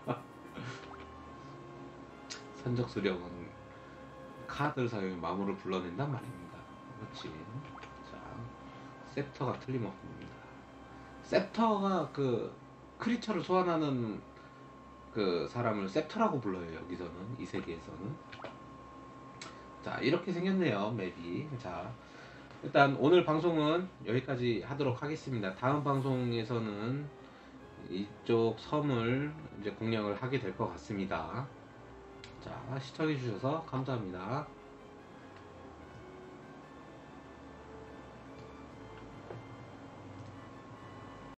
산적 수령은 카드를 사용해 마물을 불러낸단 말입니다. 그렇지. 자, 셉터가 틀림없습니다. 셉터가 그 크리처를 소환하는 그 사람을 셉터라고 불러요. 여기서는, 이 세계에서는. 자, 이렇게 생겼네요, 맵이. 자, 일단 오늘 방송은 여기까지 하도록 하겠습니다. 다음 방송에서는 이쪽 섬을 이제 공략을 하게 될 것 같습니다. 자, 시청해주셔서 감사합니다.